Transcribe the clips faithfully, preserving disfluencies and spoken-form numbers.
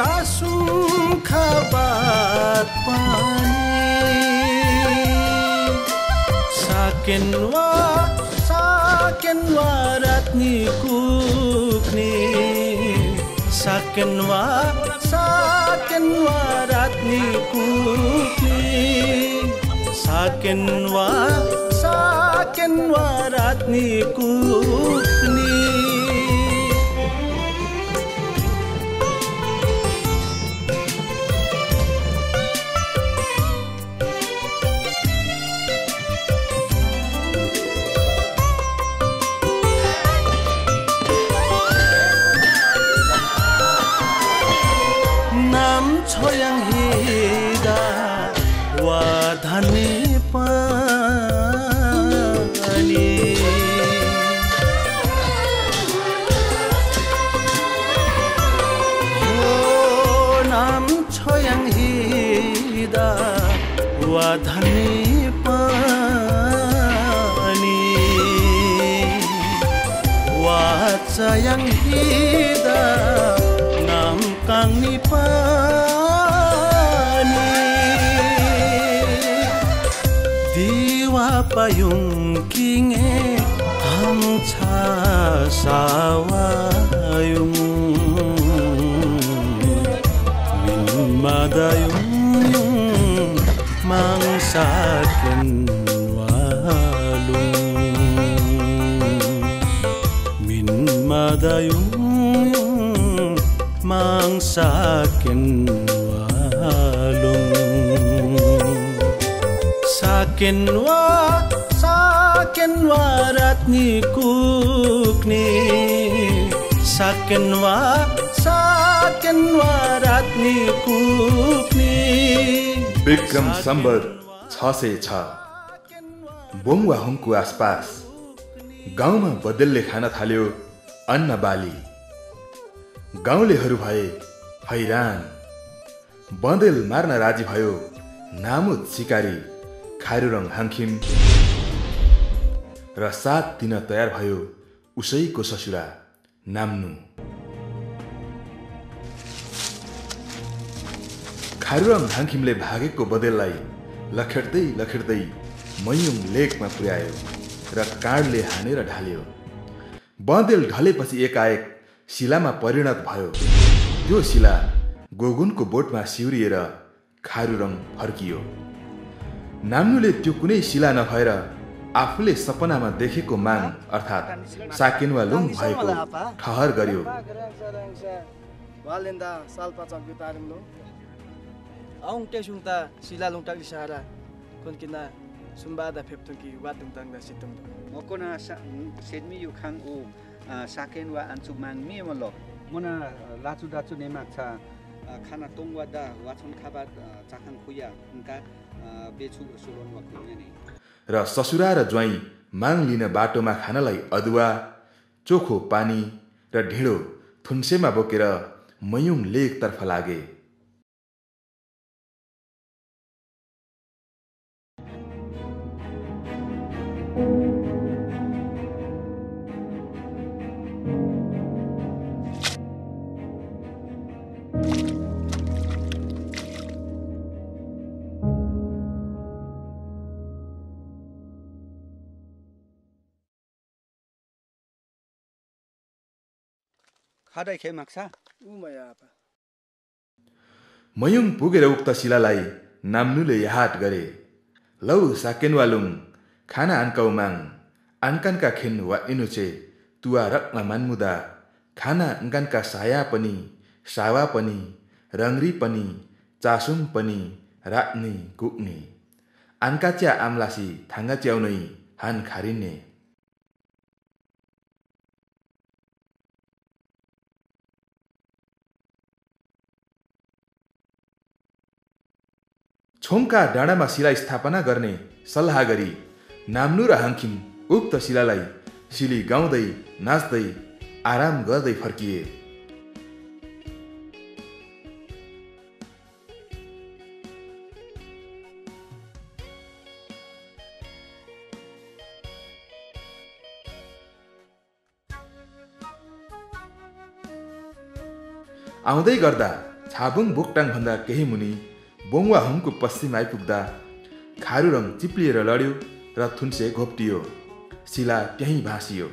रासुखा बात पानी साकेन्वा साकेन्वा रातनी कुक्ने साकेन्वा साकेन्वा रातनी कुक्ने साकेन्वा साकेन्वा रातनी कुक्ने छोयं हिदा वा धने पानी हो नाम छोयं हिदा वा धने पानी वा चयं हिदा नाम Kangni payung kinge hang cha sawayung min madayung mang saken walung min madayung mang saken walung sakenwa sakenwa ratni kukne sakenwa sakenwa ratni kukne Vikram Samvat छ सय छ बोङवा हुङको आसपास गाउँमा बदलले खान थाल्यो अन्न बाली गाउँलेहरू भए हैरान बँदेल मार्न राजी भयो नामुद शिकारी खारुरङ हाङखिम र सात दिन तयार भयो उसैको ससुरा नाम्नु खारुरङ हाङखिमले भागेको बँदेललाई लखेड्दै लखेड्दै मयुङ लेकमा पुर्यायो र काँडले हानेर ढाल्यो बँदेल ढलेपछि एकाएक शिलामा परिणत भयो त्यो शिला गोगुनको बोटमा सिउरिएर खारुरङ फर्कियो नाम्नुले त्यो कुनै शिला नभएर आफूले सपनामा देखेको माग अर्थात् साकेन्वा लुङ भएको ठहर गर्यो वालेन्दा सालपा चक्की तारिमलो आउङ टेसुङता शिला लुङटा इसारा कोनकिना सुम्बादा फेप्तुकी वातुङताङदा सितुङ मकोना सेदमी युखाङ उ साकेन्वा आन्चु माङ मिमलो मना लाचु दाचु नेमाक्छा खाना तोङवादा वाछन खाबा चाखाङ खुया उनका बेछु सोलोन वकुने नि र ससुरा र ज्वाइँ माग लिन बाटोमा खानलाई अदुवा चोखो पानी र ढिँडो थुन्सेमा बोकेर मयुङ लेकतर्फ लागे खादै खे माक्सा उमया आपा मयुङ पुगेर उक्त शिलालाई नाम्नुले याहाट गरे लौ साकेन्वालुङ खाना आन्काउ माङ आन्कानका खेन वा इनुचे तुवा रक्मा मान्मुदा खाना अंकानका साया पनि सावा पनि रङ्ग्री पनि चासुङ पनि रात्ने कुक्ने आन्काच्या आम्लासी थाङ्गा च्याउनै हान खारिने छोमका डाँडामा शिला स्थापना गर्ने सल्लाह गरी नाम्नु र हाङखिम उक्त शिलालाई शिली गाउँदै नाच्दै आराम गर्दै फर्किए आउँदै गर्दा छाबुङ बोक्टाङ भन्दा केही मुनि बोङवा हुङको पश्चिम आइपुग्दा खारू रङ चिप्लिएर लड्यो र थुन्से घोप्टियो। शिला त्यहीँ भाँसियो।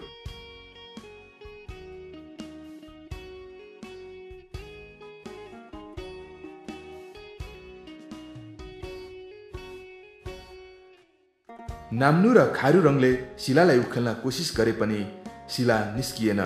नाम्नु र खारू रङले शिलालाई उखेल्न कोसिस गरे पनि शिला निस्किएन।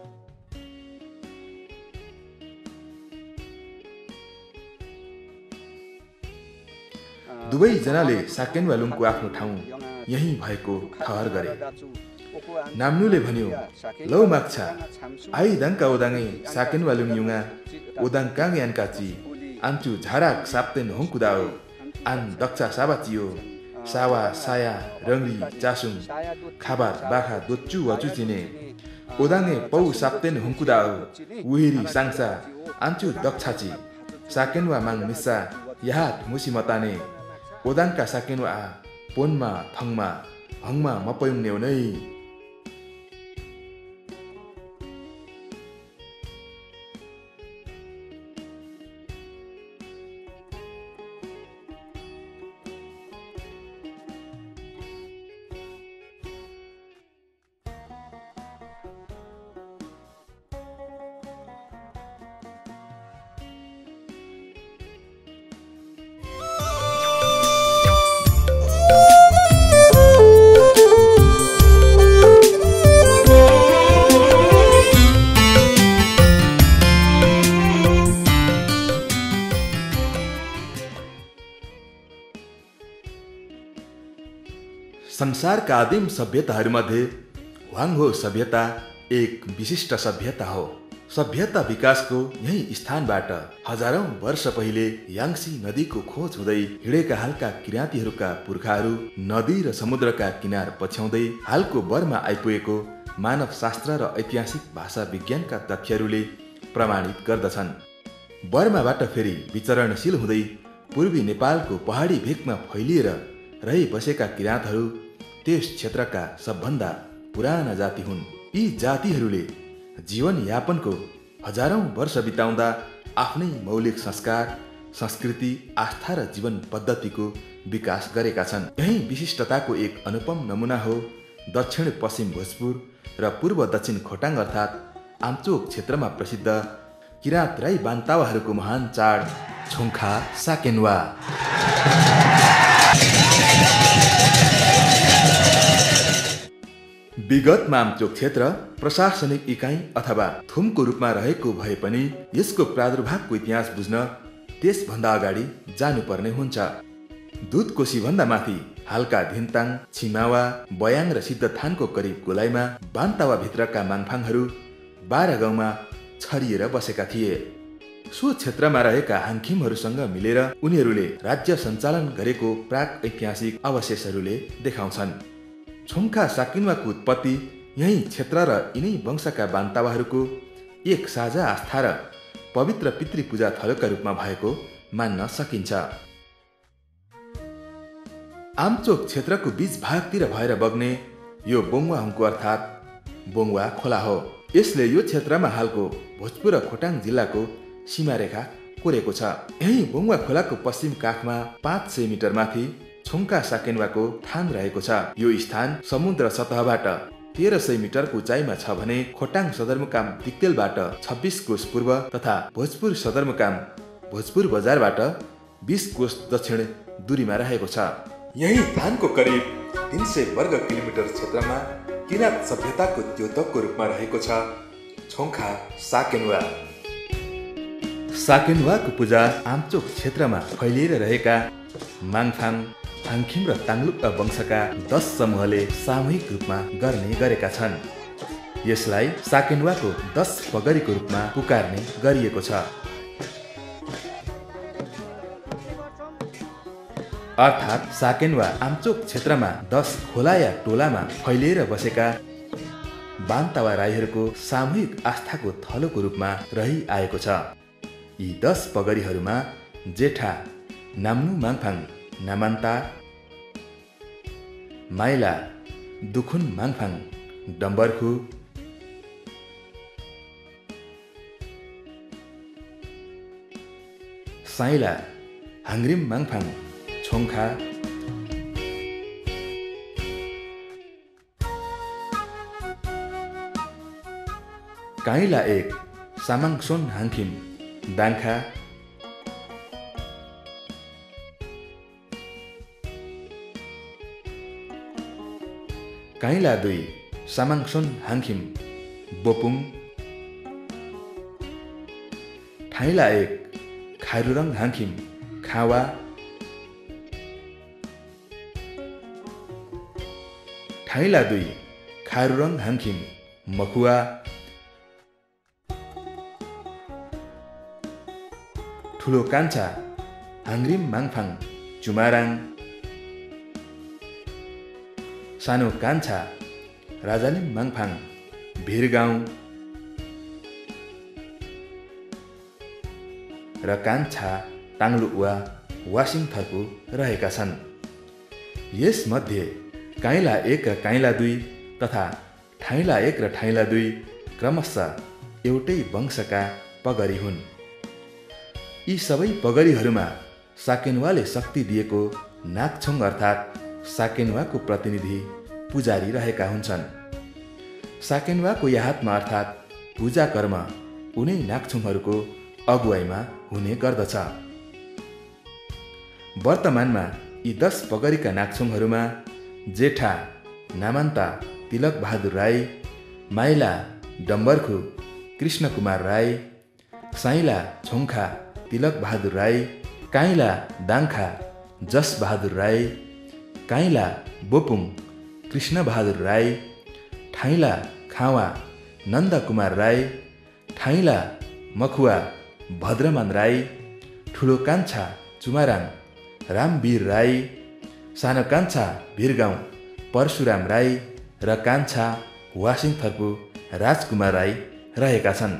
दुवै जनाले साकेन्वा लुङको आफ्नो ठाउँ यही भएको ठहर गरे। नाम्नुले भन्यो, लौ माग्छा आई दाङका ओदाङे साकेन्वा लुङ युङा ओदाङ काङ यानकाची आन्चु झाराक साप्तेन होङकुदाओ आन दक्षा साबाचियो सावा साया रङ्गी चासुङ खाबार बाखा दोच्चु वचु चिने ओदाङे पौ साप्तेन होङकुदाओ उहिरी साङसा आन्चु दक्षाची साकेन्वा माङ मिस्सा याहात मुसी मताने ओदाङका साकेन्वा आ पोनमा थङमा हङमा मपयुङ नेउनै। संसारका आदिम सभ्यताहरूमध्ये ह्वाङहो सभ्यता एक विशिष्ट सभ्यता हो। सभ्यता विकासको यही स्थानबाट हजारौं वर्ष पहिले याङ्सी नदीको खोज हुँदै हिँडेका हालका किराँतीहरूका पुर्खाहरू नदी र समुद्रका किनार पछ्याउँदै हालको बर्मा आइपुगेको मानव शास्त्र र ऐतिहासिक भाषा विज्ञानका तथ्यहरूले प्रमाणित गर्दछन्। बर्माबाट फेरि विचरणशील हुँदै पूर्वी नेपालको पहाडी भेकमा फैलिएर रही बसेका किराँतहरू त्यस क्षेत्रका सबभन्दा पुराना जाति हुन्। यी जातिहरूले जीवन यापनको हजारौं वर्ष बिताउँदा आफ्नै मौलिक संस्कार, संस्कृति, आस्था र जीवन पद्धतिको विकास गरेका छन्। यही विशिष्टताको एक अनुपम नमुना हो दक्षिण पश्चिम भोजपुर र पूर्व दक्षिण खोटाङ अर्थात् आम्चोक क्षेत्रमा प्रसिद्ध किराँत राई बान्तावाहरूको महान चाड छोङ्खा साकेन्वा। विगतमा आम्चोक क्षेत्र प्रशासनिक इकाइ अथवा थुमको रूपमा रहेको भए पनि यसको प्रादुर्भावको इतिहास बुझ्न त्यसभन्दा अगाडि जानुपर्ने हुन्छ। दुधकोशी भन्दा माथि हालका धिन्ताङ, छिमावा, बयाङ र सिद्धथानको करिब गोलाइमा बान्तावा भित्रका माङफाङहरू बाह्र गाउँमा छरिएर बसेका थिए। सो क्षेत्रमा रहेका हाङखिमहरूसँग मिलेर उनीहरूले राज्य सञ्चालन गरेको प्राक ऐतिहासिक अवशेषहरूले देखाउँछन्। छोङ्खा साकेन्वाको उत्पत्ति यही क्षेत्र र यिनै वंशका बान्तावाहरूको एक साझा आस्था र पवित्र पितृपूजा थलोका रूपमा भएको मान्न सकिन्छ। आम्चोक क्षेत्रको बीच भागतिर भएर बग्ने यो बोङवा हुङको अर्थात् बोङवा खोला हो। यसले यो क्षेत्रमा हालको भोजपुर र खोटाङ जिल्लाको सीमारेखा कोरेको छ। यही बोङवा खोलाको पश्चिम काखमा पाँच सय मिटर माथि छोङ्खा साकेन्वाको थान रहेको छ। यो स्थान समुद्र सतहबाट तेह्र सय मिटरको उचाइमा छ भने खोटाङ सदरमुकाम दिक्तेलबाट छब्बिस कोस पूर्व तथा भोजपुर सदरमुकाम भोजपुर बजारबाट बीस कोस दक्षिण दूरीमा रहेको छ। यही थानको करिब तीन सय वर्ग किलोमिटर क्षेत्रमा किराँत सभ्यताको द्योतकको रूपमा रहेको छ छोङ्खा साकेन्वा। साकेन्वाको पूजा आम्चोक क्षेत्रमा फैलिएर रहेका माङफाङ, हाङखिम र ताङलुक वंशका दस समूहले सामूहिक रूपमा गर्ने गरेका छन्। यसलाई साकेन्वाको दस पगरीको रूपमा पुकार्ने गरिएको छ। अर्थात् साकेन्वा आम्चोक क्षेत्रमा दस खोला या टोलामा फैलिएर बसेका बान्तावा राईहरूको सामूहिक आस्थाको थलोको रूपमा रही आएको छ। यी दस पगरीहरूमा जेठा नाम्नु माङफाङ नामान्ता, माइला दुखुन माङफाङ डम्बरखु, साइला हाङ्ग्रिम माङफाङ छोङखा काइला एक सामाङसोन हाङखिम दाङखा काइला दुई सामाङसोन हाङखिम बोपुङ ठाइला एक खारुरङ हाङखिम खावा ठाइला दुई खारुरङ हाङखिम मखुवा ठुलो कान्छा हाङ्ग्रिम माङफाङ चुमाराङ सानो कान्छा राजालिम माङफाङ भिरगाउँ र कान्छा ताङलुवा वासिङथरको रहेका छन्। यसमध्ये काइला एक र काइला दुई तथा ठाइला एक र ठाइला दुई क्रमशः एउटै वंशका पगरी हुन्। यी सबै पगरीहरूमा साकेन्वाले शक्ति दिएको नागछोङ अर्थात् साकेन्वाको प्रतिनिधि पुजारी रहेका हुन्छन्। साकेन्वाको याहात्मा अर्थात् पूजा कर्म उनै नागछोङहरूको अगुवाईमा हुने गर्दछ। वर्तमानमा यी दस पगरीका नागछोङहरूमा जेठा नामान्ता तिलक बहादुर राई, माइला डम्बर्खु कृष्ण कुमार राई, साइला छोङखा तिलक बहादुर राई, काइला दाङखा जस बहादुर राई, काइला बोपुङ कृष्ण बहादुर राई, ठाइला खावा नन्द कुमार राई, ठाइला मखुवा भद्रमान राई, ठुलो कान्छा चुमाराङ रामवीर राई, सानो कान्छा भिरगाउँ परशुराम राई र कान्छा वासिङथरको राजकुमार राई रहेका छन्।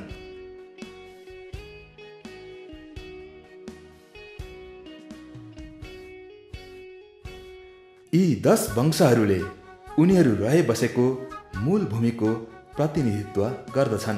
यी दस वंशहरूले उनीहरू रहे बसेको मूल भूमिको प्रतिनिधित्व गर्दछन्।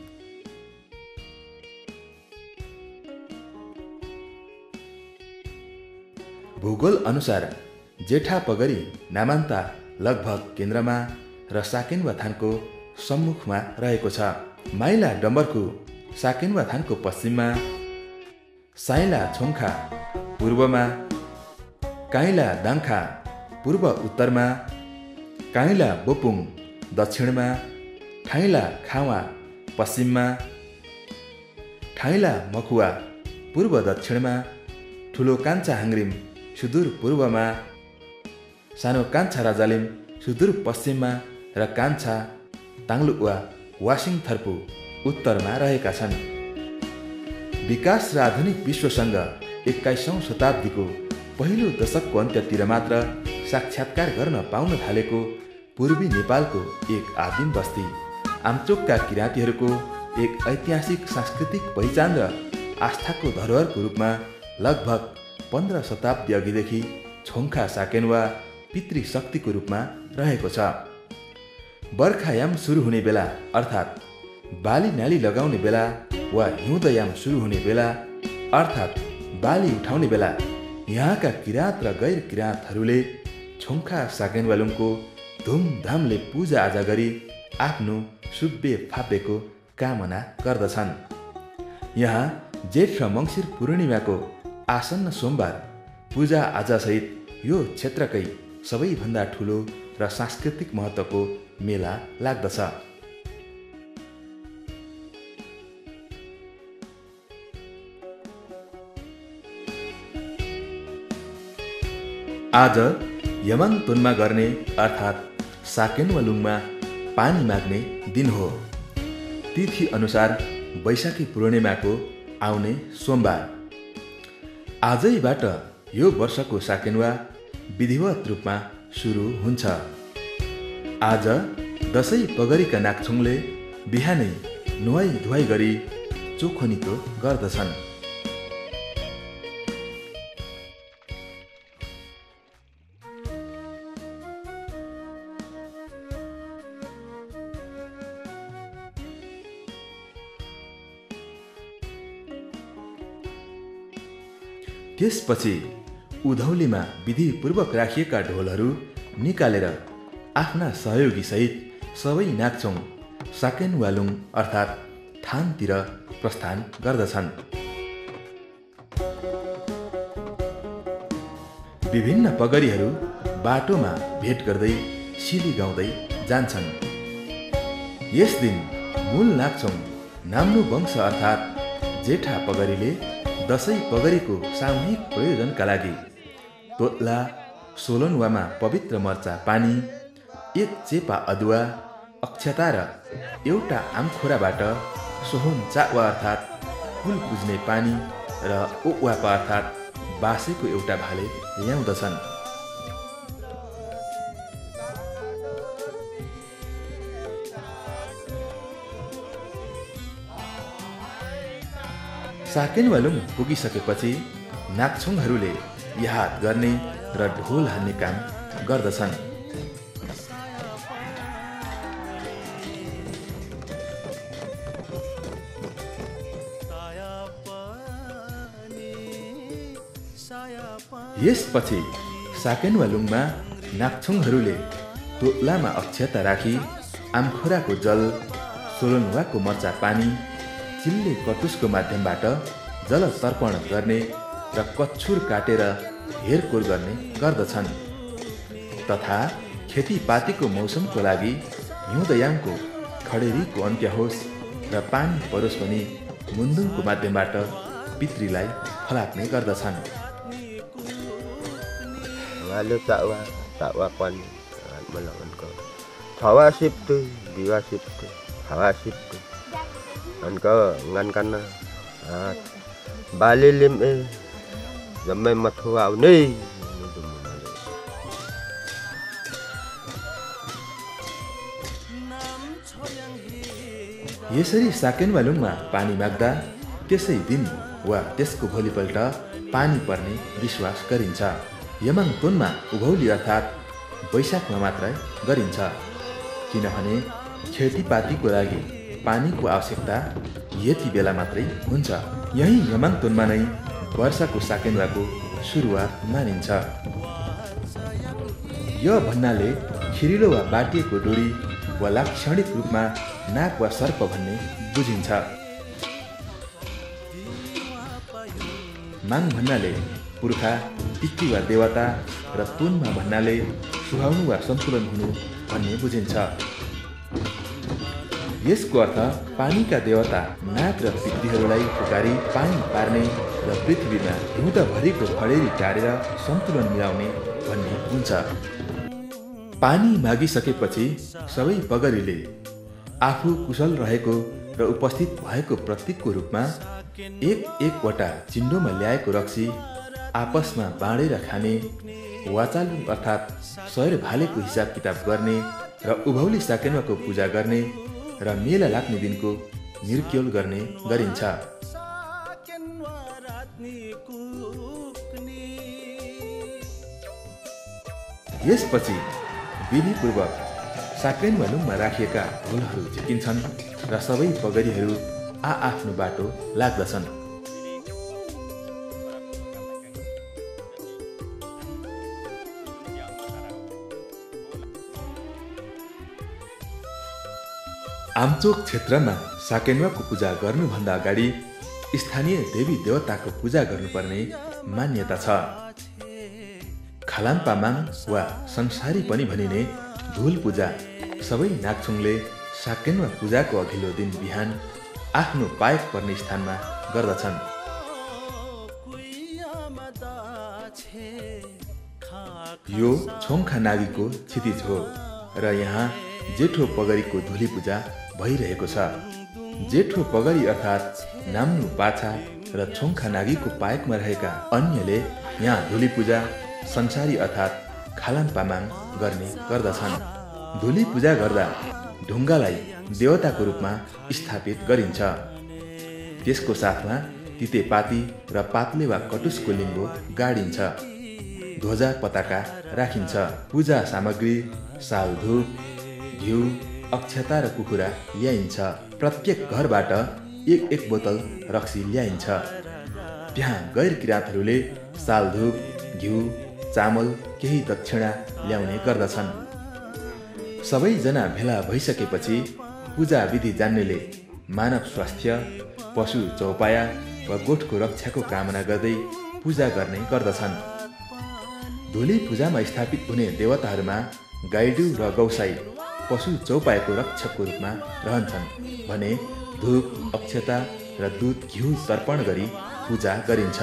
भूगोल अनुसार जेठा पगरी नामान्ता लगभग केन्द्रमा र साकेन्वा थानको सम्मुखमा रहेको छ। माइला डम्बर्खु साकेन्वा थानको पश्चिममा, साइला छोङखा पूर्वमा, काइला दाङखा पूर्व उत्तरमा, काइला बोपुङ दक्षिणमा, ठाइला खावा पश्चिममा, ठाइला मखुवा पूर्व दक्षिणमा, ठुलो कान्छा हाङ्ग्रिम सुदूर पूर्वमा, सानो कान्छा राजालिम सुदूर पश्चिममा र कान्छा ताङलुवा वासिङथरपु उत्तरमा रहेका छन्। विकास र आधुनिक विश्वसँग एक्काइसौँ शताब्दीको पहिलो दशकको अन्त्यतिर मात्र साक्षात्कार गर्न पाउन थालेको पूर्वी नेपालको एक आदिम बस्ती आमचोकका किराँतीहरूको एक ऐतिहासिक सांस्कृतिक पहिचान र आस्थाको धरोहरको रूपमा लगभग पन्ध्र शताब्दी अघिदेखि छोङखा साकेन्वा पितृशक्तिको रूपमा रहेको छ। बर्खायाम सुरु हुने बेला अर्थात् बाली नाली लगाउने बेला वा हिउँदयाम सुरु हुने बेला अर्थात् बाली उठाउने बेला यहाँका किराँत र गैर किराँतहरूले छोङखा साकेन्वालुङको धुमधामले पूजा आजा गरी आफ्नो सुब्बे फापेको कामना गर्दछन्। यहाँ जेठ र मङ्सिर पूर्णिमाको आसन्न सोमबार पूजा आजासहित यो क्षेत्रकै सबैभन्दा ठुलो र सांस्कृतिक महत्त्वको मेला लाग्दछ। आज यमङतोनमा गर्ने अर्थात् साकेन्वालुङमा पानी माग्ने दिन हो। तिथि अनुसार वैशाखी पूर्णिमाको आउने सोमबार। आजैबाट यो वर्षको साकेन्वा विधिवत रूपमा सुरु हुन्छ। आज दसैँ पगरीका नागछोङले बिहानै नुहाई धुवाई गरी चोखनितो गर्दछन्। त्यसपछि उधौलीमा विधिपूर्वक राखिएका ढोलहरू निकालेर आफ्ना सहयोगी सहित सबै नाक्चोङ साकेन्वालुङ अर्थात् थानतिर प्रस्थान गर्दछन्। विभिन्न पगरीहरू बाटोमा भेट गर्दै सिली गाउँदै जान्छन्। यस दिन मूल नाक्चोङ नाम्नु वंश अर्थात् जेठा पगरीले दसैँ पगरीको सामूहिक प्रयोजनका लागि तोत्ला सोलनवामा पवित्र मर्चा पानी, एक चेपा अदुवा, अक्षता र एउटा आमखोराबाट सोहोम चावा अर्थात् कुल पुज्ने पानी र ओवापा अर्थात् बासेको एउटा भाले ल्याउँदछन्। साकेन्वालुङ पुगिसकेपछि नाक्चोङहरूले याद गर्ने र ढोल हान्ने काम गर्दछन्। यसपछि साकेन्वालुङमा नाक्चोङहरूले तोत्लामा अक्षता राखी आमखोराको जल, सोलनवाको मर्चा पानी, चिल्ले कटुसको माध्यमबाट जल तर्पण गर्ने र कच्छुर काटेर हेरकोर गर्ने गर्दछन्। तथा खेतीपातीको मौसमको लागि हिउँदयामको खडेरीको अन्त्य होस् र पानी परोस् भनी मुन्दुङको माध्यमबाट पितृलाई फलाक्ने गर्दछन्। Lalu takwa takwa pan melawan kau. Hawasip tu, diwasip tu, hawasip tu. Angka ngan kana. Bali lim eh, zamai mathwa ni. यसरी साकेन्वालुङमा पानी माग्दा त्यसै दिन वा त्यसको भोलिपल्ट पानी पर्ने विश्वास गरिन्छ। यमाङतोनमा उभौली अर्थात् वैशाखमा मात्र गरिन्छ, किनभने खेतीपातीको लागि पानीको आवश्यकता यति बेला मात्रै हुन्छ। यही यमाङतोनमा नै वर्षाको साकेन्वाको सुरुवात मानिन्छ। यो भन्नाले खिरिलो वा बाटिएको डोरी वा लाक्षणिक रूपमा नाग वा सर्प भन्ने बुझिन्छ। माङ भन्नाले पुर्खा, पितृ वा देवता र तुनमा भन्नाले सुहाउनु वा सन्तुलन हुनु भन्ने बुझिन्छ। यसको अर्थ पानीका देवता नाग र पितृहरूलाई पुकारी पानी पार्ने र पृथ्वीमा हिउँदभरिको खडेरी टारेर सन्तुलन मिलाउने भन्ने हुन्छ। पानी मागिसकेपछि सबै पगरीले आफू कुशल रहेको र उपस्थित भएको प्रतीकको रूपमा एक एकवटा चिन्डोमा ल्याएको रक्सी आपसमा बाँडेर खाने, वाचालु अर्थात् सयर भालेको हिसाब किताब गर्ने र उभौली साकेन्वाको पूजा गर्ने र मेला लाग्ने दिनको निर्क्योल गर्ने गरिन्छ। यसपछि विधिपूर्वक साकेन्वालुङमा राखिएका ढोलहरू झिकिन्छन् र सबै पगरीहरू आ आफ्नो बाटो लाग्दछन्। आमचोक क्षेत्रमा साकेन्वाको पूजा गर्नुभन्दा अगाडि स्थानीय देवी देवताको पूजा गर्नुपर्ने मान्यता छ। खालाम्पामाङ वा संसारी पनि भनिने धुल पूजा सबै नाक्चोङले साकेन्वा पूजाको अघिल्लो दिन बिहान आफ्नो पाएक पर्ने स्थानमा गर्दछन्। यो छोङखा नागीको क्षितिज हो र यहाँ जेठो पगरीको धुली पूजा भइरहेको छ। जेठो पगरी अर्थात् नाम्नु पाछा र छोङखा नागीको पाएकमा रहेका अन्यले यहाँ धुली पूजा संसारी अर्थात् खालाम्पामाङ गर्ने गर्दछन्। धुली पूजा गर्दा ढुङ्गालाई देवताको रूपमा स्थापित गरिन्छ। त्यसको साथमा तितेपाती र पातले वा कटुसको लिङ्गो गाडिन्छ। ध्वजा पताका राखिन्छ। पूजा सामग्री साल धूप, घिउ, अक्षता र कुखुरा ल्याइन्छ। प्रत्येक घरबाट एक एक बोतल रक्सी ल्याइन्छ। त्यहाँ गैर किराँतहरूले सालधुप, घिउ, चामल, केही दक्षिणा ल्याउने गर्दछन्। सबैजना भेला भइसकेपछि पूजा विधि जान्नेले मानव स्वास्थ्य, पशु चौपाया वा गोठको रक्षाको कामना गर्दै पूजा गर्ने गर्दछन्। धुली पूजामा स्थापित हुने देवताहरूमा गाइडु र गौसाई पशु चौपायाको रक्षकको रूपमा रहन्छन् भने धूप, अक्षता र दूध घिउ तर्पण गरी पूजा गरिन्छ।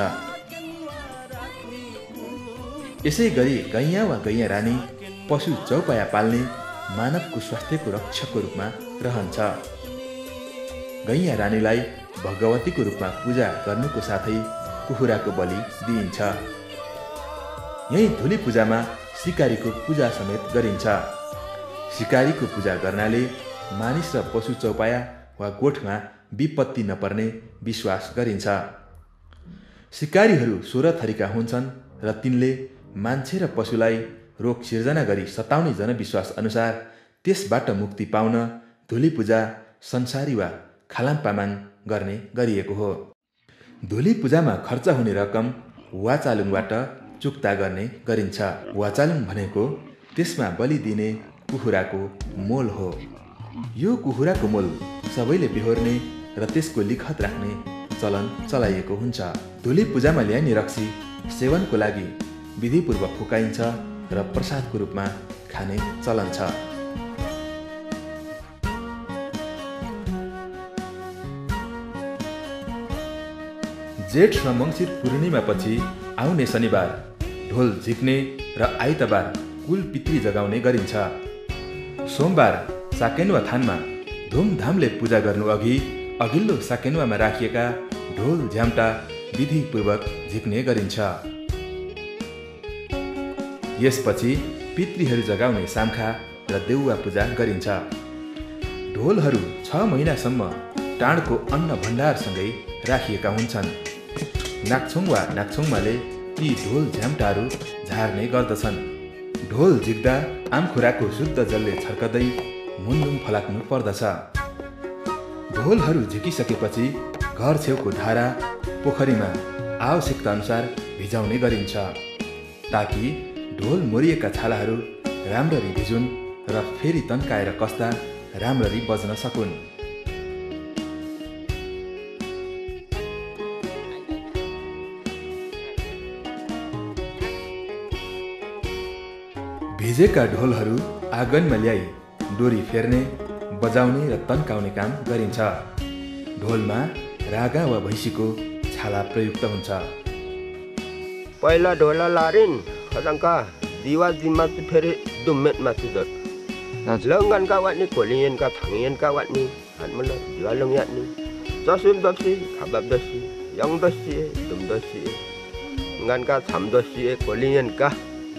यसै गरी गैया वा गैया रानी पशु चौपाया पाल्ने मानवको स्वास्थ्यको रक्षकको रूपमा रहन्छ। गैया रानीलाई भगवतीको रूपमा पूजा गर्नुको साथै कुखुराको बलि दिइन्छ। यही धुली पूजामा सिकारीको पूजा समेत गरिन्छ। सिकारीको पूजा गर्नाले मानिस र पशु चौपाया वा गोठमा विपत्ति नपर्ने विश्वास गरिन्छ। सिकारीहरू सोह्र थरीका हुन्छन् र तिनले मान्छे र पशुलाई रोग सिर्जना गरी सताउने जनविश्वास अनुसार त्यसबाट मुक्ति पाउन धुली पूजा संसारी वा खालामपामाङ गर्ने गरिएको हो। धुली पूजामा खर्च हुने रकम वाचालुङबाट चुक्ता गर्ने गरिन्छ। वाचालुङ भनेको त्यसमा बलि दिने कुखुराको मोल हो। यो कुखुराको मोल सबैले बेहोर्ने र त्यसको लिखत राख्ने चलन चलाइएको हुन्छ। धुली पूजामा ल्याइने रक्सी सेवनको लागि विधिपूर्वक फुकाइन्छ र प्रसादको रूपमा खाने चलन छ। जेठ र मङ्सिर पूर्णिमा पछि आउने शनिबार ढोल झिक्ने र आइतबार कुल पितृ जगाउने गरिन्छ। सोमबार साकेन्वा थानमा धुमधामले पूजा गर्नु अघि अघिल्लो साकेन्वामा राखिएका ढोल झ्याम्टा विधिपूर्वक झिक्ने गरिन्छ। यसपछि पितृहरू जगाउने सामखा र देउवा पूजा गरिन्छ। ढोलहरू छ महिनासम्म टाढको अन्न भण्डारसँगै राखिएका हुन्छन्। नाक्छोङ वा नाक्छोङमाले ती ढोल झ्याम्टाहरू झार्ने गर्दछन्। ढोल झिक्दा आमखुराको शुद्ध जलले छर्कदै मुन्नुम फलाक्नु पर्दछ। ढोलहरू झिकिसकेपछि घर छेउको धारा, पोखरीमा आवश्यकता अनुसार भिजाउने गरिन्छ ताकि ढोल मोरिएका छालाहरू राम्ररी भिजुन् र फेरि तन्काएर कस्दा राम्ररी बज्न सकुन्। भिजेका ढोलहरू आँगनमा ल्याई डोरी फेर्ने, बजाउने र तन्काउने काम गरिन्छ। ढोलमा रागा वा भैँसीको छाला प्रयुक्त हुन्छ। पहिला ढोला लारिन खदङ्का दिवा जिम्मा फेरि दुम्मेट माथि दर लङ्गनका वाट्नी कोलियनका थाङियनका वाट्नी हानमल दिवा लङ्याट्नी जसुन दसी खाबाब दसी यङ दसी दुम दसी ngनका छाम दसी कोलियनका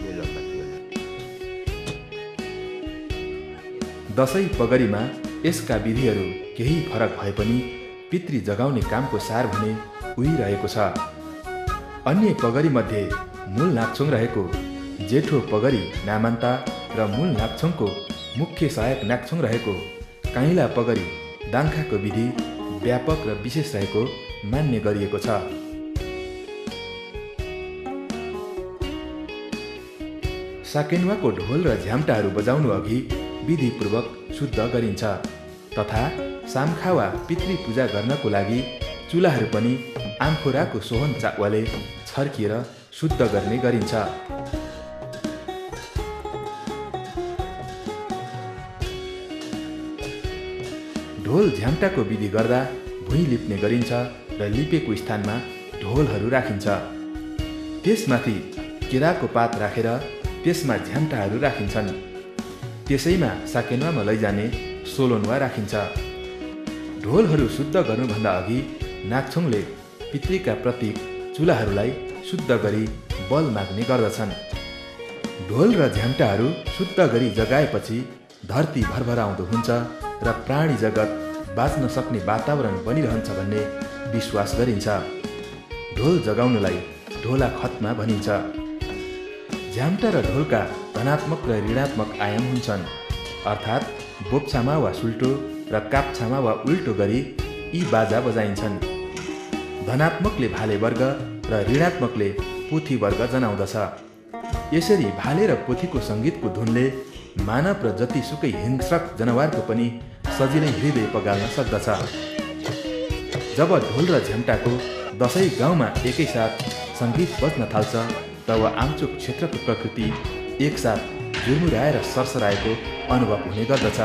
दशैं पगरीमा यसका विधिहरू केही फरक भए पनि पितृ जगाउने कामको सार भने उही रहेको छ। अन्य पगरी मध्ये मूल नाक्छोङ रहेको जेठो पगरी नामान्ता र मूल नाक्छोङको मुख्य सहायक नाक्छोङ रहेको काइला पगरी दाङखाको विधि व्यापक र विशेष रहेको मान्य गरिएको छ। साकेन्वाको ढोल र झ्याम्टाहरू बजाउनु अघि विधिपूर्वक शुद्ध गरिन्छ तथा सामखा वा पितृ पूजा गर्नको लागि चुलाहरू पनि आमखुराको सोहन चाकवाले छर्किएर शुद्ध गर्ने गरिन्छ। ढोल झ्याम्टाको विधि गर्दा भुइँ लिप्ने गरिन्छ र लिपेको स्थानमा ढोलहरू राखिन्छ। त्यसमाथि केराको पात राखेर त्यसमा झ्याम्टाहरू राखिन्छन्। त्यसैमा साकेन्वामा लैजाने सोलोन्वा राखिन्छ। ढोलहरू शुद्ध गर्नुभन्दा अघि नाक्छोङले पितृका प्रतीक चुलाहरूलाई शुद्ध गरी बल माग्ने गर्दछन्। ढोल र झ्याम्टाहरू शुद्ध गरी जगाएपछि धरती भरभराउँदो हुन्छ र प्राणी जगत बाँच्न सक्ने वातावरण बनिरहन्छ भन्ने विश्वास गरिन्छ। ढोल जगाउनलाई ढोला खत्मा भनिन्छ। झ्याम्टा र ढोलका धनात्मक र ऋणात्मक आयाम हुन्छन्, अर्थात् बोप्छामा वा सुल्टो र काप्छामा वा उल्टो गरी यी बाजा बजाइन्छन्। धनात्मकले भाले वर्ग र ऋणात्मकले पोथी वर्ग जनाउँदछ। यसरी भाले र पोथीको सङ्गीतको धुनले मानव र जतिसुकै हिंस्रक जनावरको पनि सजिलै हृदय पगाल्न सक्दछ। जब ढोल र झ्याम्टाको दसैँ गाउँमा एकैसाथ सङ्गीत बज्न थाल्छ तब आमचोक क्षेत्रको प्रकृति एकसाथ झुरमुराएर सरसराएको अनुभव हुने गर्दछ।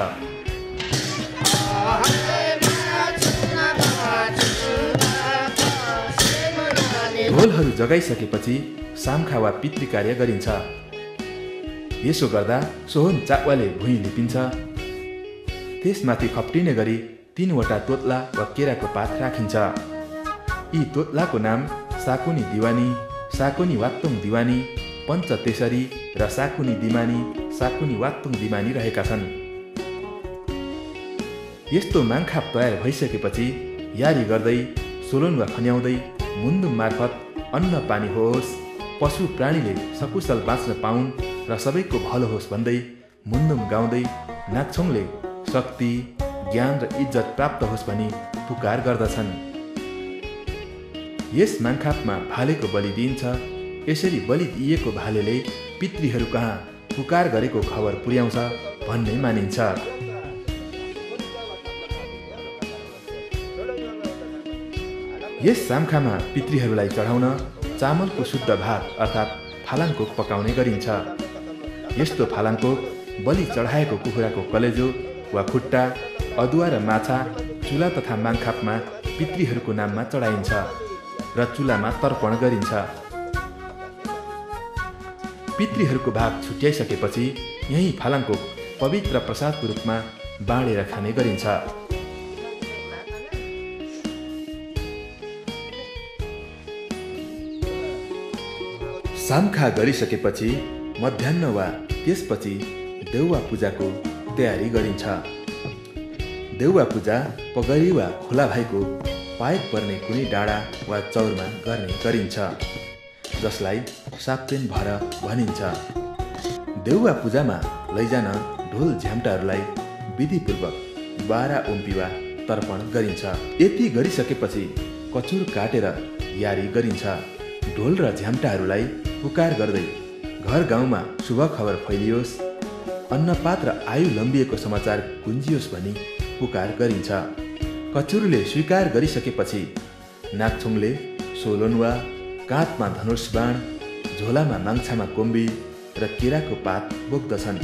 ढोलहरू जगाइसकेपछि सामखा वा पितृ कार्य गरिन्छ। यसो गर्दा सोहोन चाक्वाले भुइँ लिपिन्छ। त्यसमाथि खप्टिने गरी तीनवटा तोत्ला वा केराको पात राखिन्छ। यी तोत्लाको नाम साकुनी दिवानी, साकुनी वाक्तुङ दिवानी, पञ्च तेसरी र साकुनी दिमानी, साकुनी वाक्तुङ दिमानी रहेका छन्। यस्तो माङखाप तयार भइसकेपछि यारी गर्दै सोलोन वा खन्याउँदै मुन्दुम मार्फत अन्न पानी होस्, पशु प्राणीले सकुशल बाँच्न पाउन् र सबैको भलो होस् भन्दै मुन्दुम गाउँदै नाक्छोङले शक्ति, ज्ञान र इज्जत प्राप्त होस् भनी पुकार गर्दछन्। यस माङखापमा भालेको बलि दिइन्छ। यसरी बलि दिएको भालेले पितृहरू कहाँ पुकार गरेको खबर पुर्याउँछ भन्ने मानिन्छ। यस सामखामा पितृहरूलाई चढाउन चामलको शुद्ध भात अर्थात् फालाङकोक पकाउने गरिन्छ। यस्तो फालाङकोक बलि चढाएको कुखुराको कलेजो वा खुट्टा, अदुवा र माछा चुला तथा माङखापमा पितृहरूको नाममा चढाइन्छ र चुलामा तर्पण गरिन्छ। पितृहरूको भाग छुट्याइसकेपछि यही फालाङकोक पवित्र प्रसादको रूपमा बाँडेर खाने गरिन्छ। सामखा गरिसकेपछि मध्याह्न वा त्यसपछि देउवा पूजाको तयारी गरिन्छ। देउवा पूजा पगरी वा खोला भाइको पाइक पर्ने कुनै डाँडा वा चौरमा गर्ने गरिन्छ, जसलाई साप्तेन भर भनिन्छ। देउवा पूजामा लैजान ढोल झ्याम्टाहरूलाई विधिपूर्वक बाह्र ओम्पिवा तर्पण गरिन्छ। यति गरिसकेपछि कचुर काटेर यारी गरिन्छ। ढोल र झ्याम्टाहरूलाई पुकार गर्दै घर गाउँमा शुभ खबर फैलियोस्, अन्नपात र आयु लम्बिएको समाचार गुन्जियोस् भनी पुकार गरिन्छ। कचुरले स्वीकार गरिसकेपछि नाक्छोङले सोलोनवा, काँधमा धनुष बाण, झोलामा माङछामा कोम्बी र केराको पात बोक्दछन्।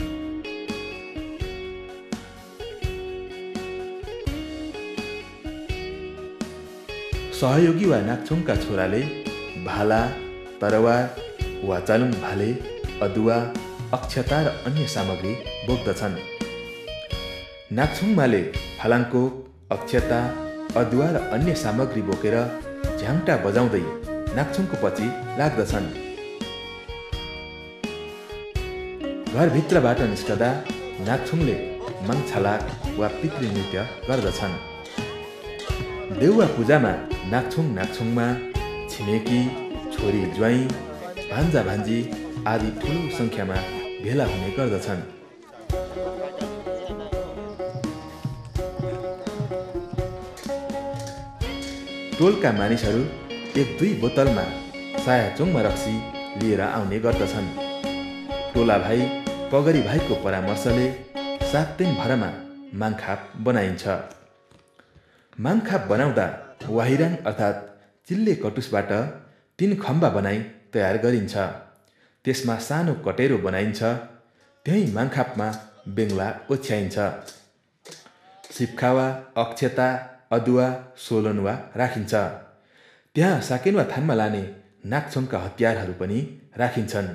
सहयोगी वा नाक्छोङका छोराले भाला, तरवार, वाचालुङ भाले, अदुवा, अक्षता र अन्य सामग्री बोक्दछन्। नाक्छोङमाले फालाङकोक, अक्षता, अदुवा र अन्य सामग्री बोकेर झ्याम्टा बजाउँदै नाक्छोङको पछि लाग्दछन्। घरभित्रबाट निस्कदा नाक्छोङले माङछालाक वा पितृ नृत्य गर्दछन्। देउवा पूजामा नाक्छोङ नाक्छोङमा छिमेकी, छोरी ज्वाइँ, भान्जा भान्जी आदि ठुलो सङ्ख्यामा भेला हुने गर्दछन्। टोलका मानिसहरू एक दुई बोतलमा सायाचोङमा रक्सी लिएर आउने गर्दछन्। टोला भाइ, पगरी भाइको परामर्शले सात दिन भरमा माङखाप बनाइन्छ। माङखाप बनाउँदा वाहिराङ अर्थात् चिल्ले कटुसबाट तीन खम्बा बनाई तयार गरिन्छ। त्यसमा सानो कटेरो बनाइन्छ। त्यही माङखापमा बेङ्ला ओछ्याइन्छ। सिपखावा, अक्षता, अदुवा, सोलनवा राखिन्छ। त्यहाँ साकेन्वा थानमा लाने नाक्छोङका हतियारहरू पनि राखिन्छन्।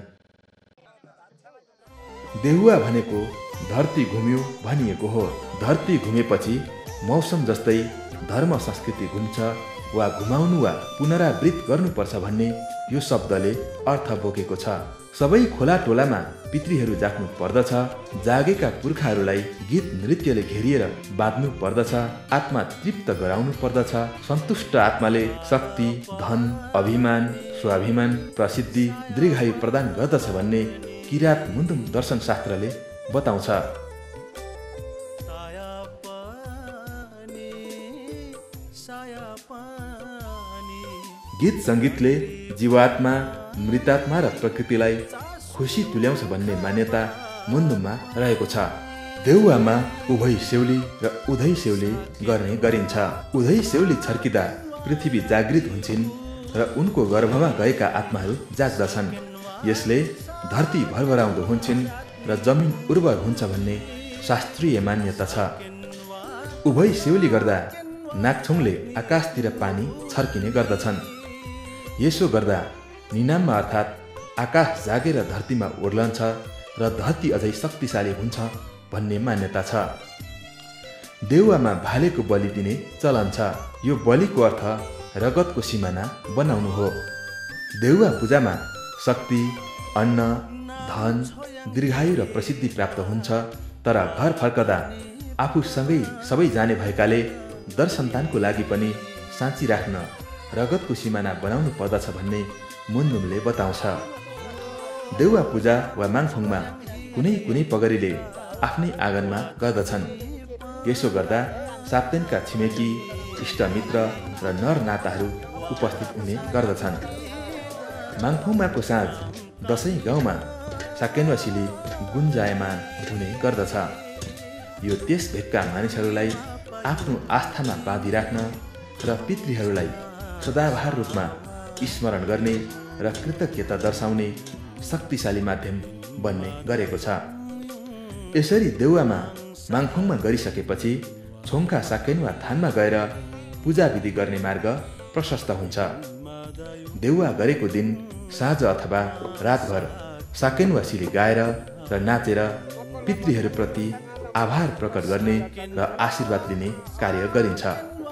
देउवा भनेको धरती घुम्यो भनिएको हो। धरती घुमेपछि मौसम जस्तै धर्म संस्कृति घुम्छ वा घुमाउनु वा पुनरावृत्त गर्नुपर्छ भन्ने यो शब्दले अर्थ बोकेको छ। सबै खोला टोलामा पितृहरू जाग्नु पर्दछ। जागेका पुर्खाहरूलाई गीत नृत्यले घेरिएर बाँध्नु पर्दछ। आत्मा तृप्त गराउनु पर्दछ। सन्तुष्ट आत्माले शक्ति, धन, अभिमान, स्वाभिमान, प्रसिद्धि, दीर्घायु प्रदान गर्दछ भन्ने किरात मुन्दुम दर्शन शास्त्रले बताउँछ। गीत सङ्गीतले जीवात्मा, मृतात्मा र प्रकृतिलाई खुसी तुल्याउँछ भन्ने मान्यता मुन्दुममा रहेको छ। देउवामा उभय सेउली र उधै सेउली गर्ने गरिन्छ। उधै सेउली छर्किँदा पृथ्वी जागृत हुन्छन् र उनको गर्भमा गएका आत्माहरू जाग्दछन्। यसले धरती भरभराउँदो हुन्छन् र जमिन उर्वर हुन्छ भन्ने शास्त्रीय मान्यता छ। उभय सेउली गर्दा नागछौङले आकाशतिर पानी छर्किने गर्दछन्। यसो गर्दा निनाममा अर्थात् आकाश जागेर धरतीमा ओर्लन्छ र धरती अझै शक्तिशाली हुन्छ भन्ने मान्यता छ। देउवामा भालेको बलि दिने चलन छ। यो बलिको अर्थ रगतको सिमाना बनाउनु हो। देउवा पूजामा शक्ति, अन्न, धन, दीर्घायु र प्रसिद्धि प्राप्त हुन्छ। तर घर फर्कदा आफूसँगै सबै जाने भएकाले दर सन्तानको लागि पनि साँची राख्न रगतको सिमाना बनाउनु पर्दछ भन्ने मुन्दुमले बताउँछ। देउवा पूजा वा माङफङमा कुनै कुनै पगरीले आफ्नै आँगनमा गर्दछन्। यसो गर्दा साप्तेनका छिमेकी, इष्टमित्र र नर नाताहरू उपस्थित हुने गर्दछन्। माङफङमाको साँझ दसैँ गाउँमा साकेन्वासीले गुन्जायमान हुने गर्दछ। यो त्यस भेगका मानिसहरूलाई आफ्नो आस्थामा बाँधिराख्न र पितृहरूलाई सदाबहार रूपमा स्मरण गर्ने र कृतज्ञता दर्शाउने शक्तिशाली माध्यम बन्ने गरेको छ। यसरी देउवामा माङफङमा गरिसकेपछि छोङखा साकेन्वा थानमा गएर पूजाविधि गर्ने मार्ग प्रशस्त हुन्छ। देउवा गरेको दिन साँझ अथवा रातभर साकेन्वासीले गाएर र नाचेर पितृहरूप्रति आभार प्रकट गर्ने र आशीर्वाद लिने कार्य गरिन्छ।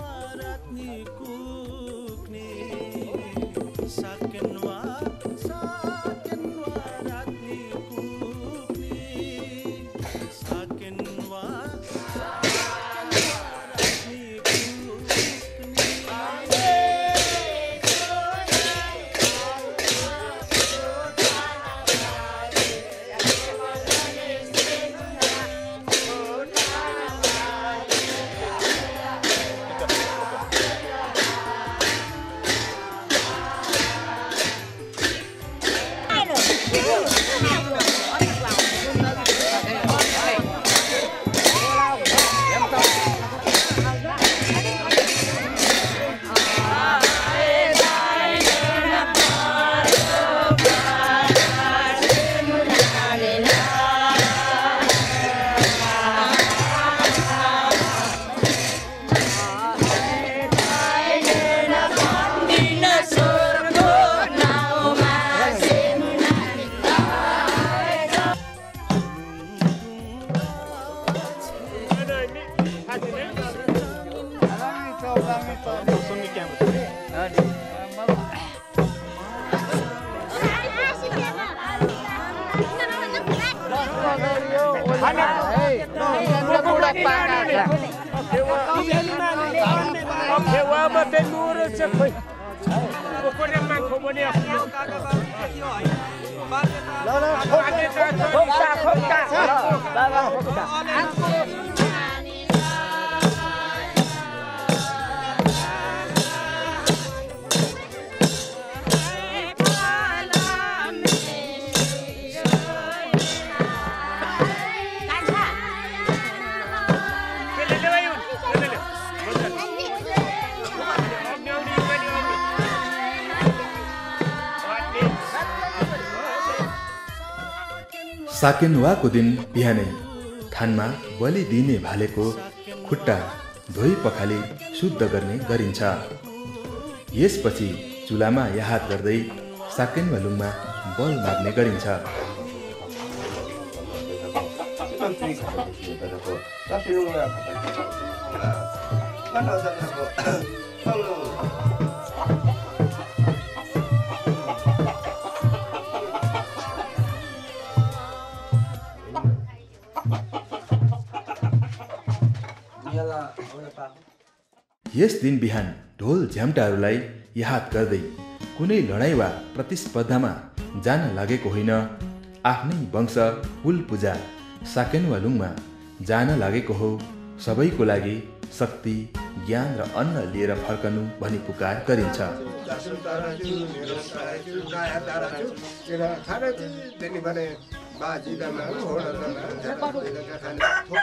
साकेन्वाको दिन बिहानै थानमा बलि दिने भालेको खुट्टा धोइ पखाली शुद्ध गर्ने गरिन्छ। यसपछि चुलामा याहात गर्दै साकेन्वालुङमा बल माग्ने गरिन्छ। यस दिन बिहान ढोल झ्याम्टाहरूलाई याहात गर्दै कुनै लडाईँ वा प्रतिस्पर्धामा जान लागेको होइन, आफ्नै वंश कुल पूजा साकेन्वालुङमा जान लागेको हो। सबैको लागि शक्ति, ज्ञान र अन्न लिएर फर्कनु भनी पुकार गरिन्छ। दासुन ताराजु मेरो ताराजु गाया ताराजु तेरा खाराजु देनी भने बाजी दमा होडा दमा झका खाने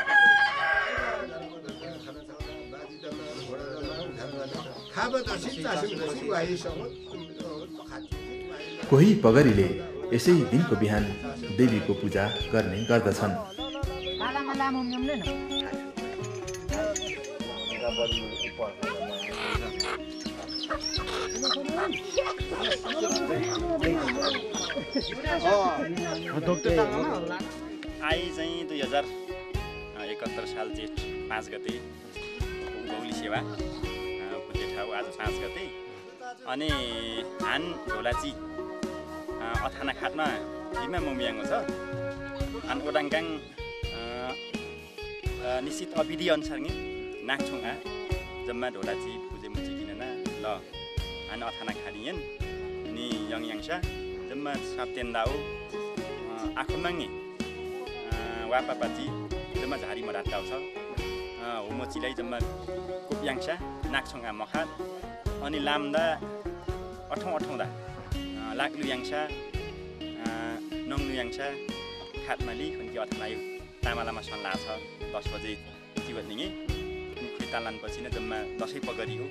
बाजी दमा होडा दमा झका खाबा त सिता सिता वाइसँग कोही पगरीले यसै दिनको बिहान देवीको पूजा गर्ने गर्दछन्। आई चाहिँ दुई हजार एकहत्तर साल जेठ पाँच गते गौली सेवा जेठ आज पाँच गते अनि हान ढोलाची अथाना खाटमा जिम्मा मम्याङ्गो छ अनि ओडाङगाङ निश्चित अविधि अनुसार नि नाक्छुङा जम्मा ढोलाची पुजे मुची किनेन ल अनि अथाना खानियन नि यङ याङसा जम्मा साप्तेन दाउ आखुमाङ्गे वापापाची जम्मा झारी मरात दाउ छ होमोचीलाई जम्मा कोप्याङसा नाक्छुङा मखात अनि लाम्दा अठौँ अठौँदा लाग्लु याङसा नङलु याङसा खाटमाली खन्की अथनायो तामालामा सल्लाह छ दस बजे चिवत निगे खुइतालानपछि नै जम्मा दसैँ पगरी हो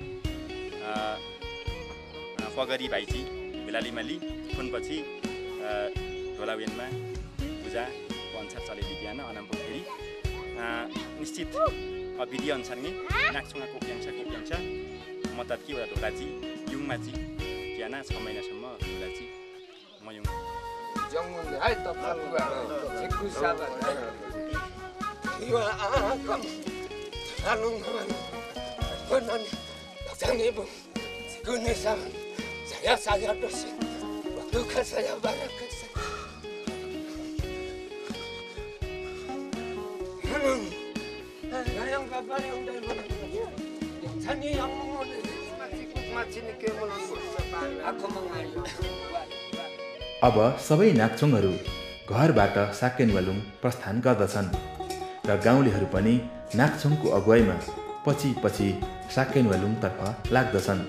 पगरी भाइची भेलालीमाली खुनपछि ढोलावेनमा पूजाको अनुसार चलेली ज्ञान अनामको फेरि निश्चित विधि अनुसार नै नाक्छुङा कोप्याङसा कोप्याङसा मतलब के एउटा ढोलाची युङमा चाहिँ ज्ञान छ महिनासम्म ढोलाची म युङ जङ्गल है तपाईहरु छिक्कु साबा यो आ कम हालुङ भनन जाने बु गुने साम saya saya terus duka saya banyak haluङ yang kabar yang dari mana tani yang mau माछी निके मलाई आँखो मंगायो अब सबै नाक्छुङहरू घरबाट साकेन्वालुङ प्रस्थान गर्दछन् र गाउँलेहरू पनि नाक्छुङको अगुवाईमा पछि पछि साकेन्वालुङतर्फ लाग्दछन्।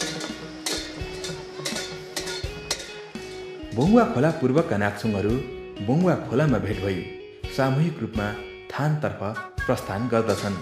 भुङ्वा खोला पूर्वका नाक्छुङहरू बोङ्वा खोलामा भेट भई सामूहिक रूपमा थानतर्फ प्रस्थान गर्दछन्।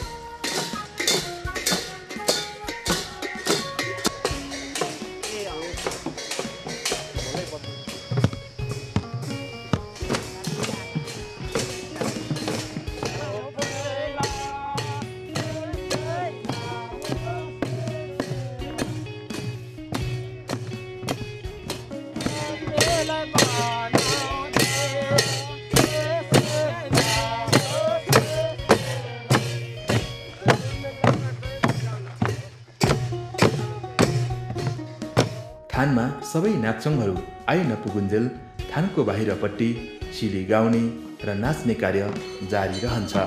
थानमा सबै नाचङहरू आइ नपुगुन्जेल थानको बाहिरपट्टि सिली गाउने र नाच्ने कार्य जारी रहन्छ।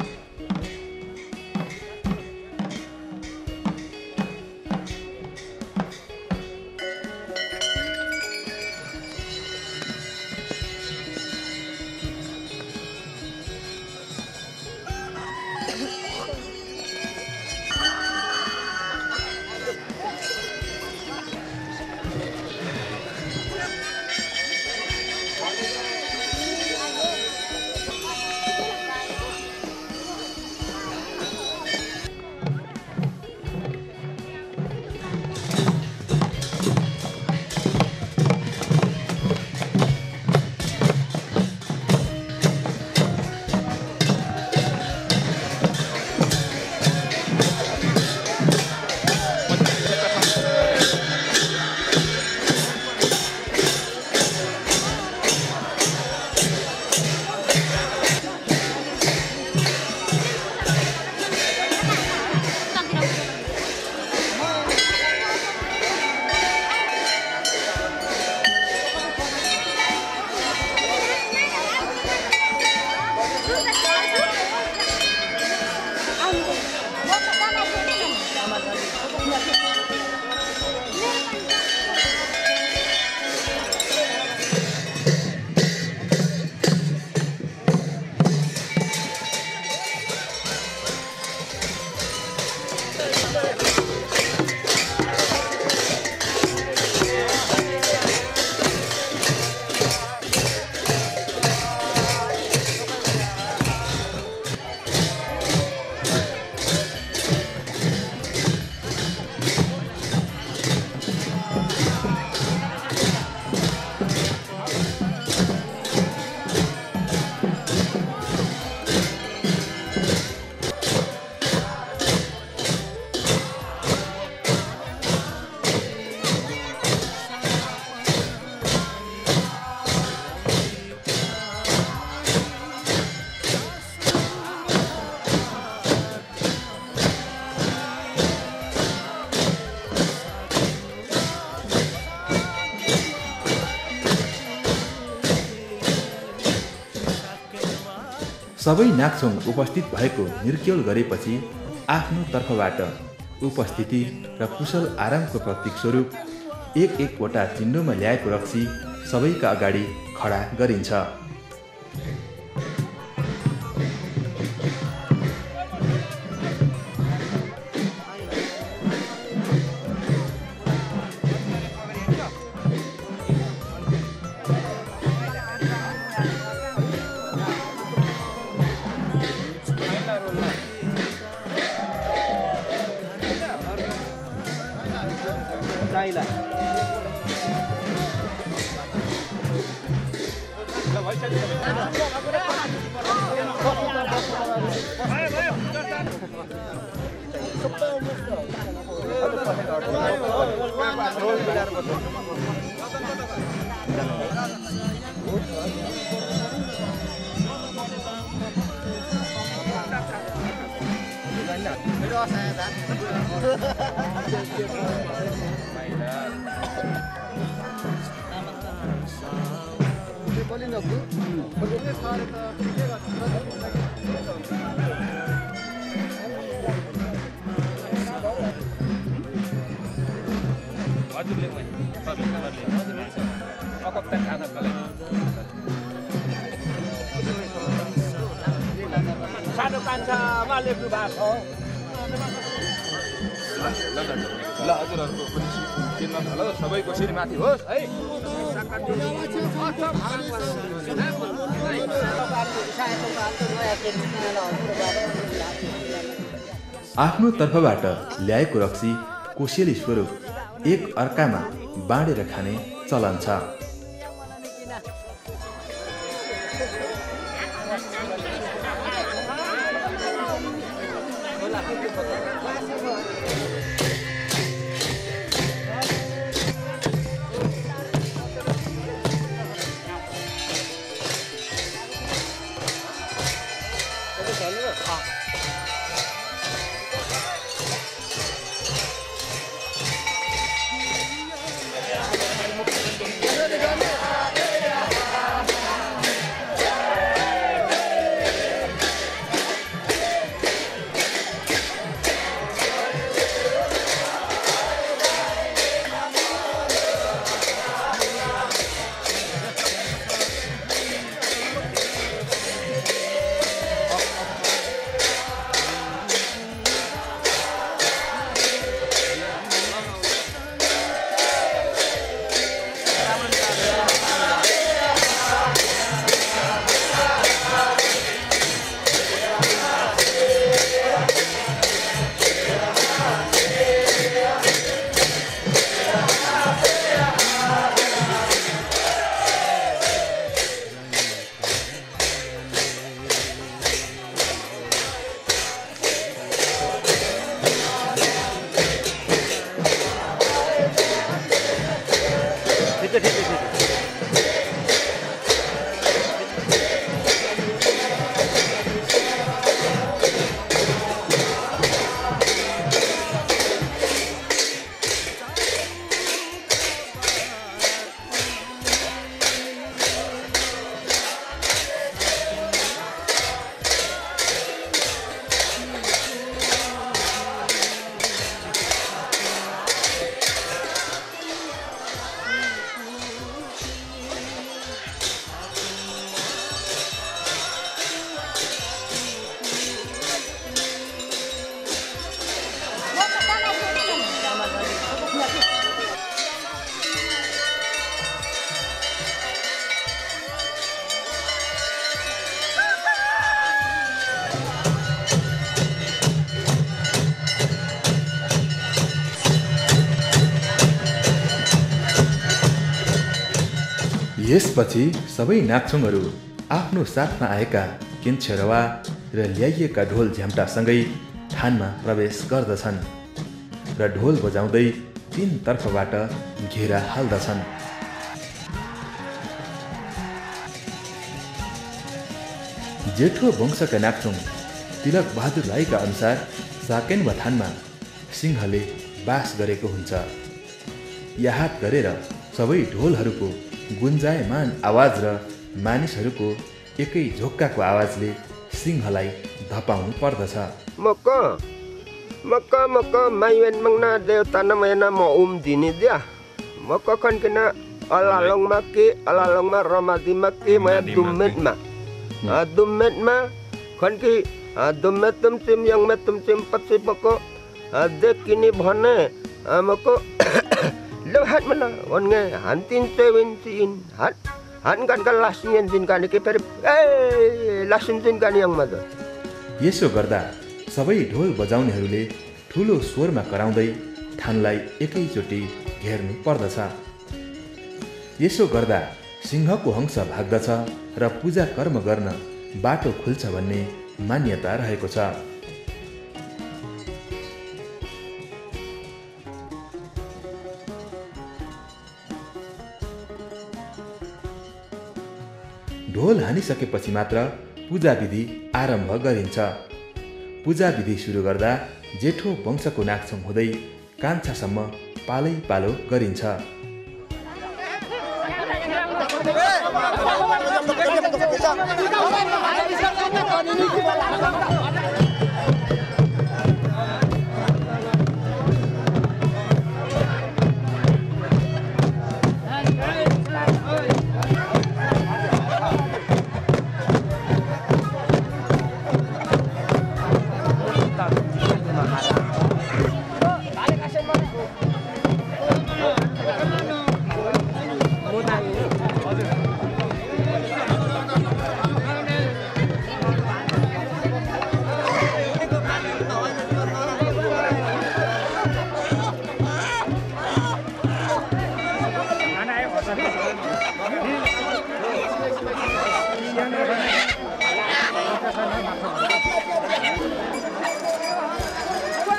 सबै नाक्छौं उपस्थित भएको निर्क्योल गरेपछि आफ्नो तर्फबाट उपस्थिति र कुशल आरामको प्रतीक स्वरूप एक एकवटा चिन्डोमा ल्याएको रक्सी सबैका अगाडि खडा गरिन्छ। ल हजुरहरूको पनि सबैको श्रीमाथि होस् है। आफ्नो तर्फबाट ल्याएको रक्सी कोसेली स्वरूप एक अर्कामा बाँडेर खाने चलन छ। यसपछि सबै नाक्छुङहरू आफ्नो साथमा आएका केन्छेरवा र ल्याइएका ढोल झ्याम्टासँगै थानमा प्रवेश गर्दछन् र ढोल बजाउँदै तीन तर्फबाट घेरा हाल्दछन्। जेठो वंशका नाक्छुङ तिलक बहादुर राईका अनुसार साकेन्वा थानमा सिंहले बास गरेको हुन्छ। याहात गरेर सबै ढोलहरूको गुन्जायमान आवाज र मानिसहरूको एकै झोक्काको आवाजले सिंहलाई धपाउनु पर्दछ। मक मक मक माइवेन मंगना देवता नमयना म उम दिने दिया मक खनकिना अलालङमा के अलालङमा रमादिमा के म दुम्मेटमा आ दुम्मेटमा खनकी दुम्मेट तुम चिम यङ मे तुम चिम पछे पक देखिने भने मको lo hat mana onge hantin sewin sin hat han kan kan lasin sin kan ke per eh lasin sin kan yang mada यसो गर्दा सबै ढोल बजाउनेहरूले ठुलो स्वरमा कराउँदै थानलाई एकैचोटि घेर्नु पर्दछ। यसो गर्दा सिंहको हंस भाग्दछ र पूजा कर्म गर्न बाटो खुल्छ भन्ने मान्यता रहेको छ। ढोल हानिसकेपछि मात्र पूजा विधि आरम्भ गरिन्छ। पूजा विधि सुरु गर्दा जेठो वंशको नाक्छुङ हुँदै कान्छासम्म पालै पालो गरिन्छ।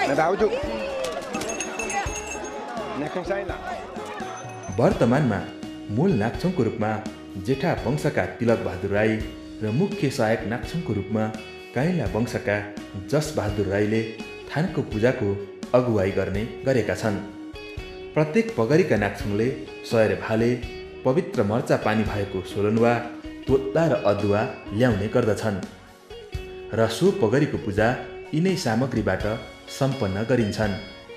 वर्तमानमा मूल नाक्छौंको रूपमा जेठा वंशका तिलक बहादुर राई र मुख्य सहायक नाक्छौंको रूपमा काइला वंशका जस बहादुर राईले थानको पूजाको अगुवाई गर्ने गरेका छन्। प्रत्येक पगरीका नाक्छौंले सयर भाले पवित्र मर्चा पानी भएको सोलनवा तोत्ला र अदुवा ल्याउने गर्दछन् र सो पगरीको पूजा यिनै सामग्रीबाट सम्पन्न गरिन्छन्।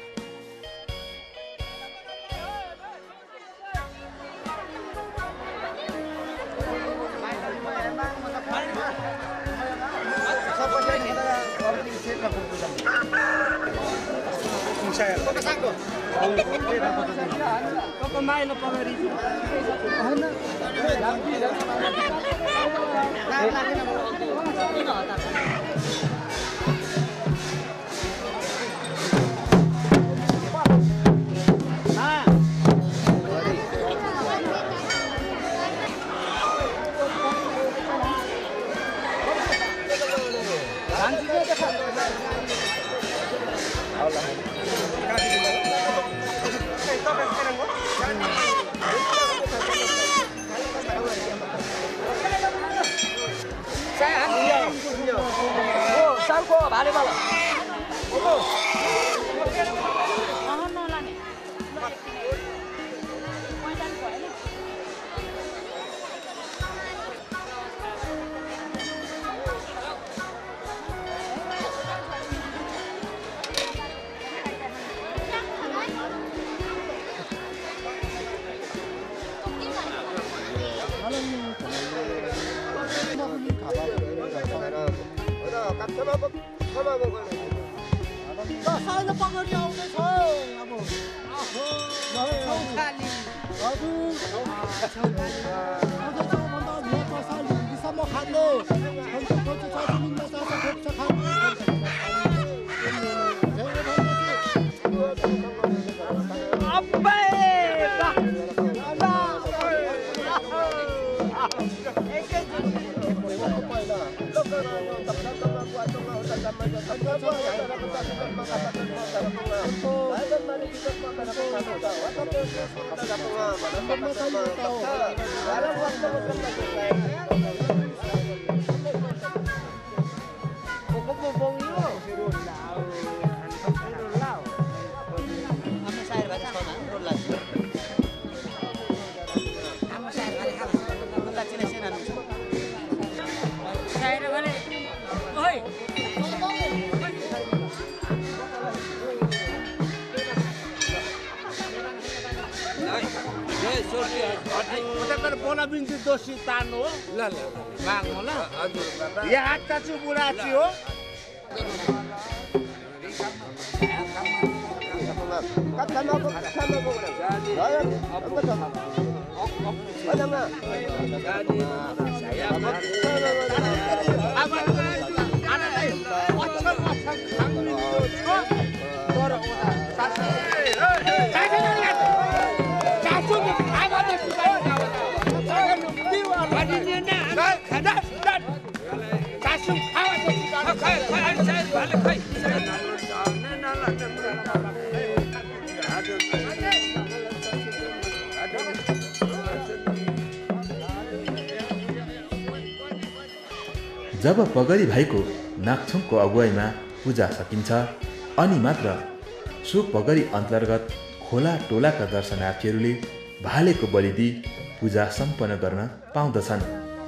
जब पगरी भाइको नाक्छौंको अगुवाईमा पूजा सकिन्छ अनि मात्र सो पगरी अन्तर्गत खोला टोलाका दर्शनार्थीहरूले भालेको बलि दिई पूजा सम्पन्न गर्न पाउँदछन्।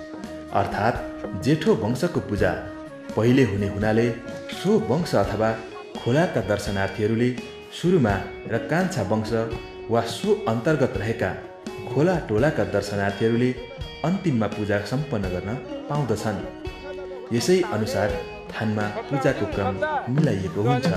अर्थात् जेठो वंशको पूजा पहिले हुने हुनाले सो वंश अथवा खोलाका दर्शनार्थीहरूले सुरुमा र कान्छा वंश वा सो अन्तर्गत रहेका खोला टोलाका दर्शनार्थीहरूले अन्तिममा पूजा सम्पन्न गर्न पाउँदछन्। यसै अनुसार थानमा पूजाको क्रम मिलाइएको हुन्छ।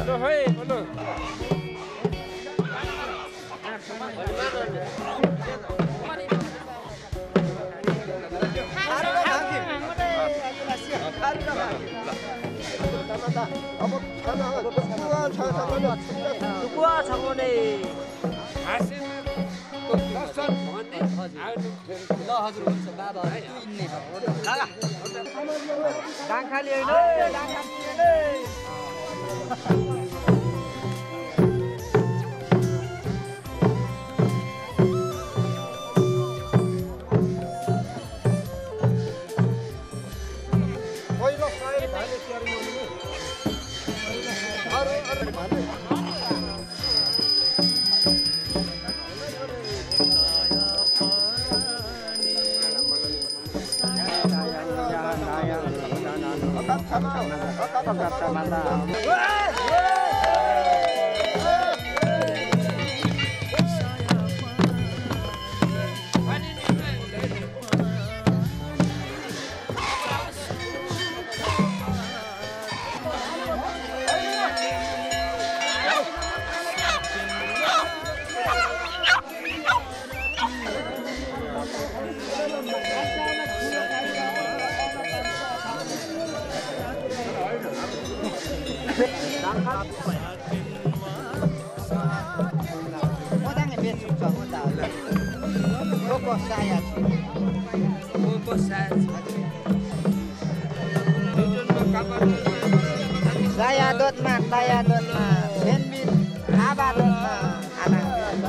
Saya dotma, saya dotma, benbin, apa dotma, anak.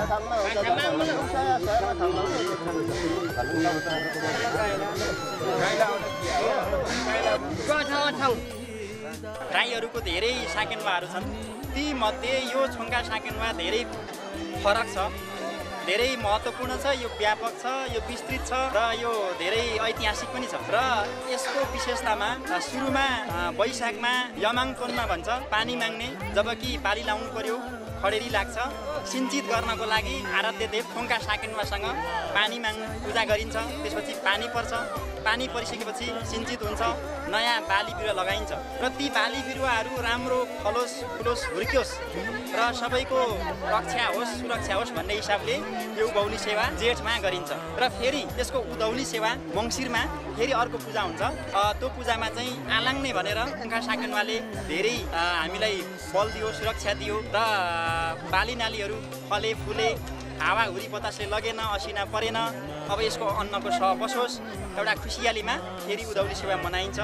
राईहरूको धेरै साकेन्वाहरू छन् ती मध्ये यो छोङ्का साकेन्वा धेरै फरक छ धेरै महत्त्वपूर्ण छ यो व्यापक छ यो विस्तृत छ र यो धेरै ऐतिहासिक पनि छ र यसको विशेषतामा सुरुमा वैशाखमा यमाङकोनमा भन्छ पानी माग्ने जबकि बाली लाउनु पर्यो खडेरी लाग्छ सिञ्चित गर्नको लागि आराध्य देव छोङ्का साकेन्वासँग पानी माग्नु पूजा गरिन्छ त्यसपछि पानी पर्छ पानी परिसकेपछि सिञ्चित हुन्छ नयाँ बाली बिरुवा लगाइन्छ र ती बाली बिरुवाहरू राम्रो फलोस् फुलोस् हुर्कियोस् र सबैको रक्षा होस् सुरक्षा होस् भन्ने हिसाबले यो उभौली सेवा जेठमा गरिन्छ र फेरि त्यसको उधौली सेवा मङ्सिरमा फेरि अर्को पूजा हुन्छ त्यो पूजामा चाहिँ आलाङ्ने भनेर छोङ्का साकेन्वाले धेरै हामीलाई बल दियो सुरक्षा दियो र बाली नालीहरू फले फुले हावा हुरी बतासले लगेन असिना परेन अब यसको अन्नको सह बसोस् एउटा खुसियालीमा फेरि उधौली सेवा मनाइन्छ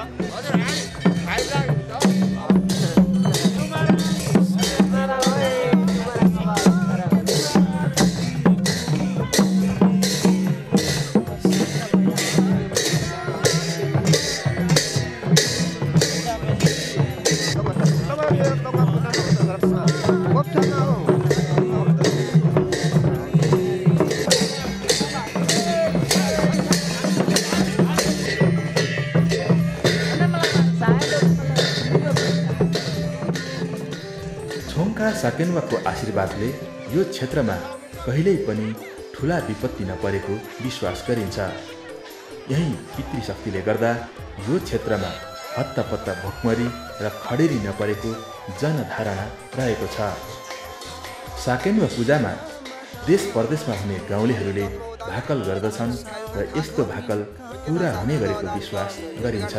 साकेन्वाको आशीर्वादले यो क्षेत्रमा कहिल्यै पनि ठुला विपत्ति नपरेको विश्वास गरिन्छ। यही पितृशक्तिले गर्दा यो क्षेत्रमा हत्तापत्ता भोकमरी र खडेरी नपरेको जनधारणा रहेको छ। साकेन्वा पूजामा देश परदेशमा हुने गाउँलेहरूले भाकल गर्दछन् र यस्तो भाकल पूरा हुने गरेको विश्वास गरिन्छ।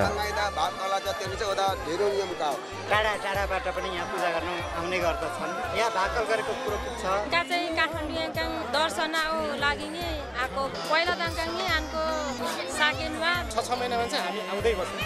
टाढा टाढाबाट पनि यहाँ पूजा गर्न आउने गर्दछन्। यहाँ भाकल गरेको कुरो छ का चाहिँ काठमाडौँ यहाँ दर्शन आउ लागि नि आको पहिला दाङका नि आनको साकेन्वा छ छ महिनामा चाहिँ हामी आउँदै बस्छौँ।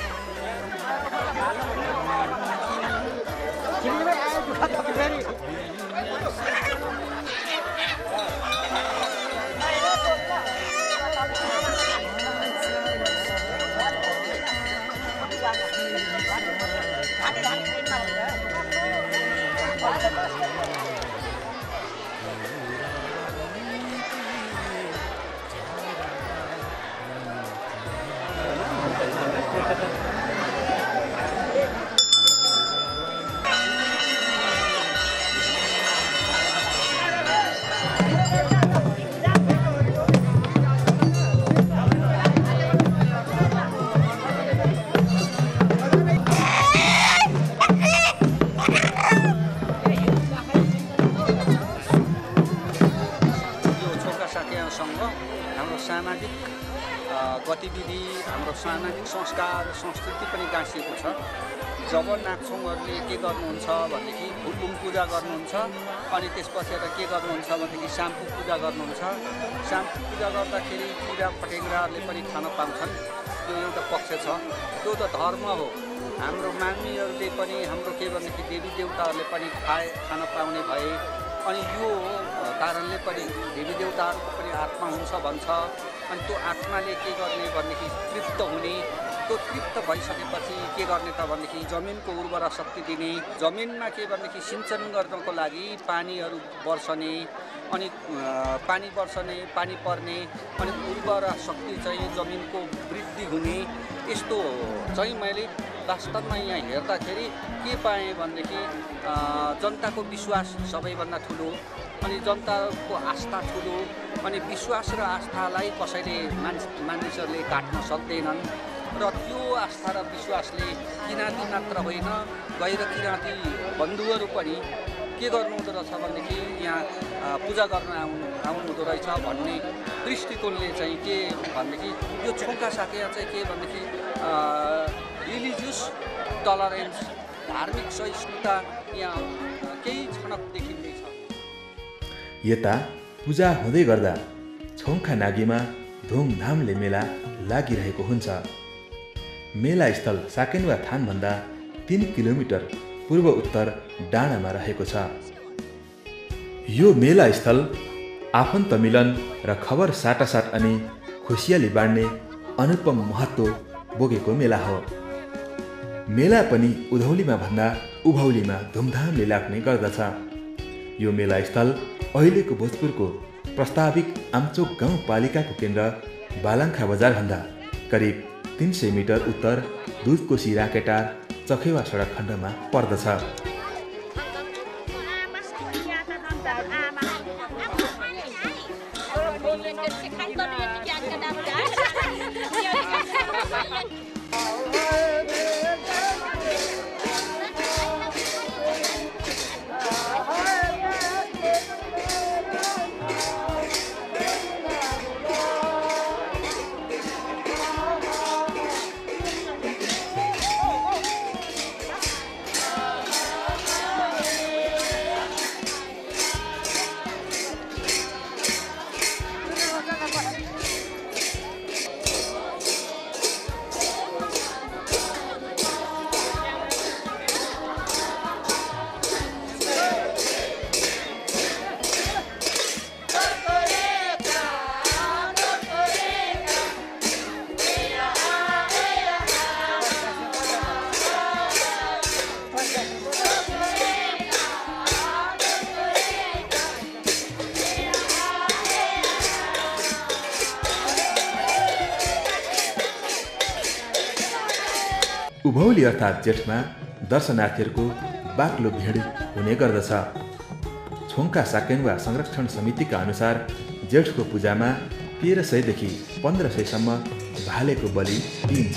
गतिविधि हाम्रो सामाजिक संस्कार संस्कृति पनि गाँसिएको छ। जब नाक्छौँहरूले के गर्नुहुन्छ भनेदेखि फुलबुङ पूजा गर्नुहुन्छ अनि त्यसपछि के गर्नुहुन्छ भनेदेखि साम्पु पूजा गर्नुहुन्छ। साम्पु पूजा गर्दाखेरि किरा फटेङ्ग्राहरूले पनि खान पाउँछन्, त्यो एउटा पक्ष छ। त्यो त धर्म हो। हाम्रो मानिसहरूले पनि हाम्रो के भनेदेखि देवी देवताहरूले पनि खाए खान पाउने भए अनि यो कारणले पनि देवी देवताहरूको पनि आत्मा हुन्छ भन्छ। अनि त्यो आत्माले के गर्ने भनेदेखि तृप्त हुने त्यो तृप्त भइसकेपछि के गर्ने त भनेदेखि जमिनको उर्वरा शक्ति दिने, जमिनमा के भनेदेखि सिंचन गर्नको लागि पानीहरू वर्षने, अनि पानी वर्षने, पानी पर्ने, अनि उर्वरा शक्ति चाहिँ जमिनको वृद्धि हुने, यस्तो चाहिँ मैले वास्तवमा यहाँ हेर्दाखेरि के पाएँ भनेदेखि जनताको विश्वास सबैभन्दा ठुलो, अनि जनताको आस्था ठुलो, अनि विश्वास र आस्थालाई कसैले मानिस मानिसहरूले काट्न सक्दैनन् र त्यो आस्था र विश्वासले किराँती मात्र होइन गैर किराँती बन्धुहरू पनि के गर्नुहुँदो रहेछ भनेदेखि यहाँ पूजा गर्न आउनु आउनुहुँदो रहेछ भन्ने दृष्टिकोणले चाहिँ के भनेदेखि यो छोङ्का साकेया चाहिँ के भनेदेखि रिलिजियस टलरेन्स, धार्मिक सहिष्णुता यहाँ केही छनक देखिँदैछ। यता पूजा हुँदै गर्दा छोङ्खा नागीमा धुमधामले मेला लागिरहेको हुन्छ। मेला स्थल साकेन्वा थानभन्दा तीन किलोमिटर पूर्व उत्तर डाँडामा रहेको छ। यो मेला स्थल आफन्त मिलन र खबर साटासाट अनि खुसियाली बाँड्ने अनुपम महत्त्व बोकेको मेला हो। मेला पनि उधौलीमा भन्दा उभौलीमा धुमधामले लाग्ने गर्दछ। यो मेला स्थल अहिलेको भोजपुरको प्रस्ताविक आमचोक गाउँपालिकाको केन्द्र बालाङ्खा बजारभन्दा करिब तीन सय मिटर उत्तर दुधकोशी राकेटार चखेवा सडक खण्डमा पर्दछ। उभौली अर्थात् जेठमा दर्शनार्थीहरूको बाक्लो भिड हुने गर्दछ। छोङ्खा साकेन्वा संरक्षण समितिका अनुसार जेठको पूजामा तेह्र सयदेखि पन्ध्र सयसम्म भालेको बलि दिइन्छ।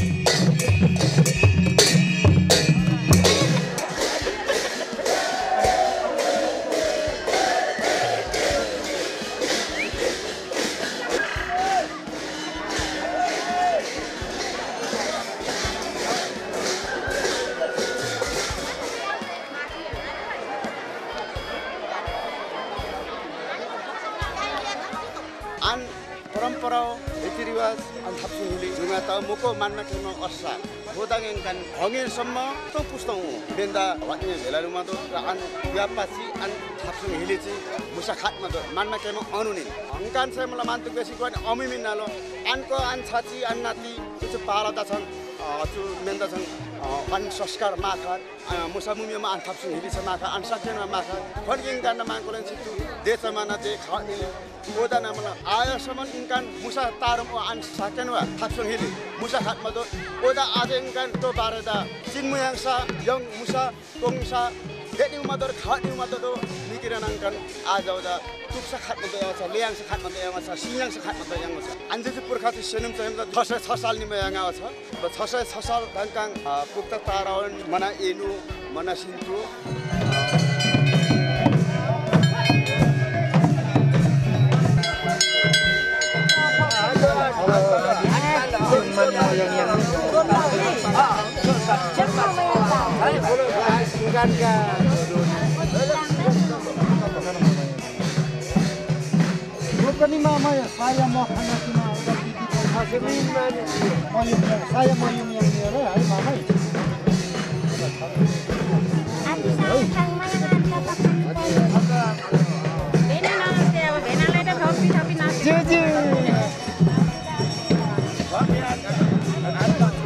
आन परम्परा रीतिरिवाज अन्थाप्सुङले जुमा त मुको मान्न केनो असा बोदागेन कान हङेसम्म तो पुस्तौ बेन्दा वाक्ने भेलारुमा दो र आन व्यापासी आन थाप्सुङ हिलेची मुसा खाटमा दो मान्न केनो अनुने हङकान चाहिँ मलाई मान्तु बेसी गन अमिमिन नालो आनको आन छाची आन नाति त्यो पालादा छन् त्यो मेन्दा छन् अन संस्कार माखा मुसा मुमिमा आन थाप्सुङ हिलेछ माखा आन साकेनमा माखा फर्किङ गर्न माङ्कोलन छिटु देशमाना दे खाने ओदा नामला आयासम्म इन्कान मुसा तारम आन साकेनवा थाप्सुङ हिली मुसा खाटमा दो ओदा आज इन्कान तो बारेदा चिन्मुयाङसा यङ मुसा तोङसा देनिउ मदर खानिउ मदर दो निकिरनाङकन आज ओदा तुक्सा खाटमा दो याङसा लेयाङसा खाटमा दो याङसा सियाङसा खाटमा दो याङसा अन्जेजु पुर्खा चाहिँ सेनुम चाहिँ छ सय छ साल निमा याङ आछ छ सय छ साल दङकाङ पुक्ता तारावन मना एनु मना Sintu Bukan mama ya, saya mau anak cuma saya saya mau yang yang dia lah, mama. Adi saya kang mana nak kata. Bena nak dia, bena leda thopi thopi nak. Ji ji.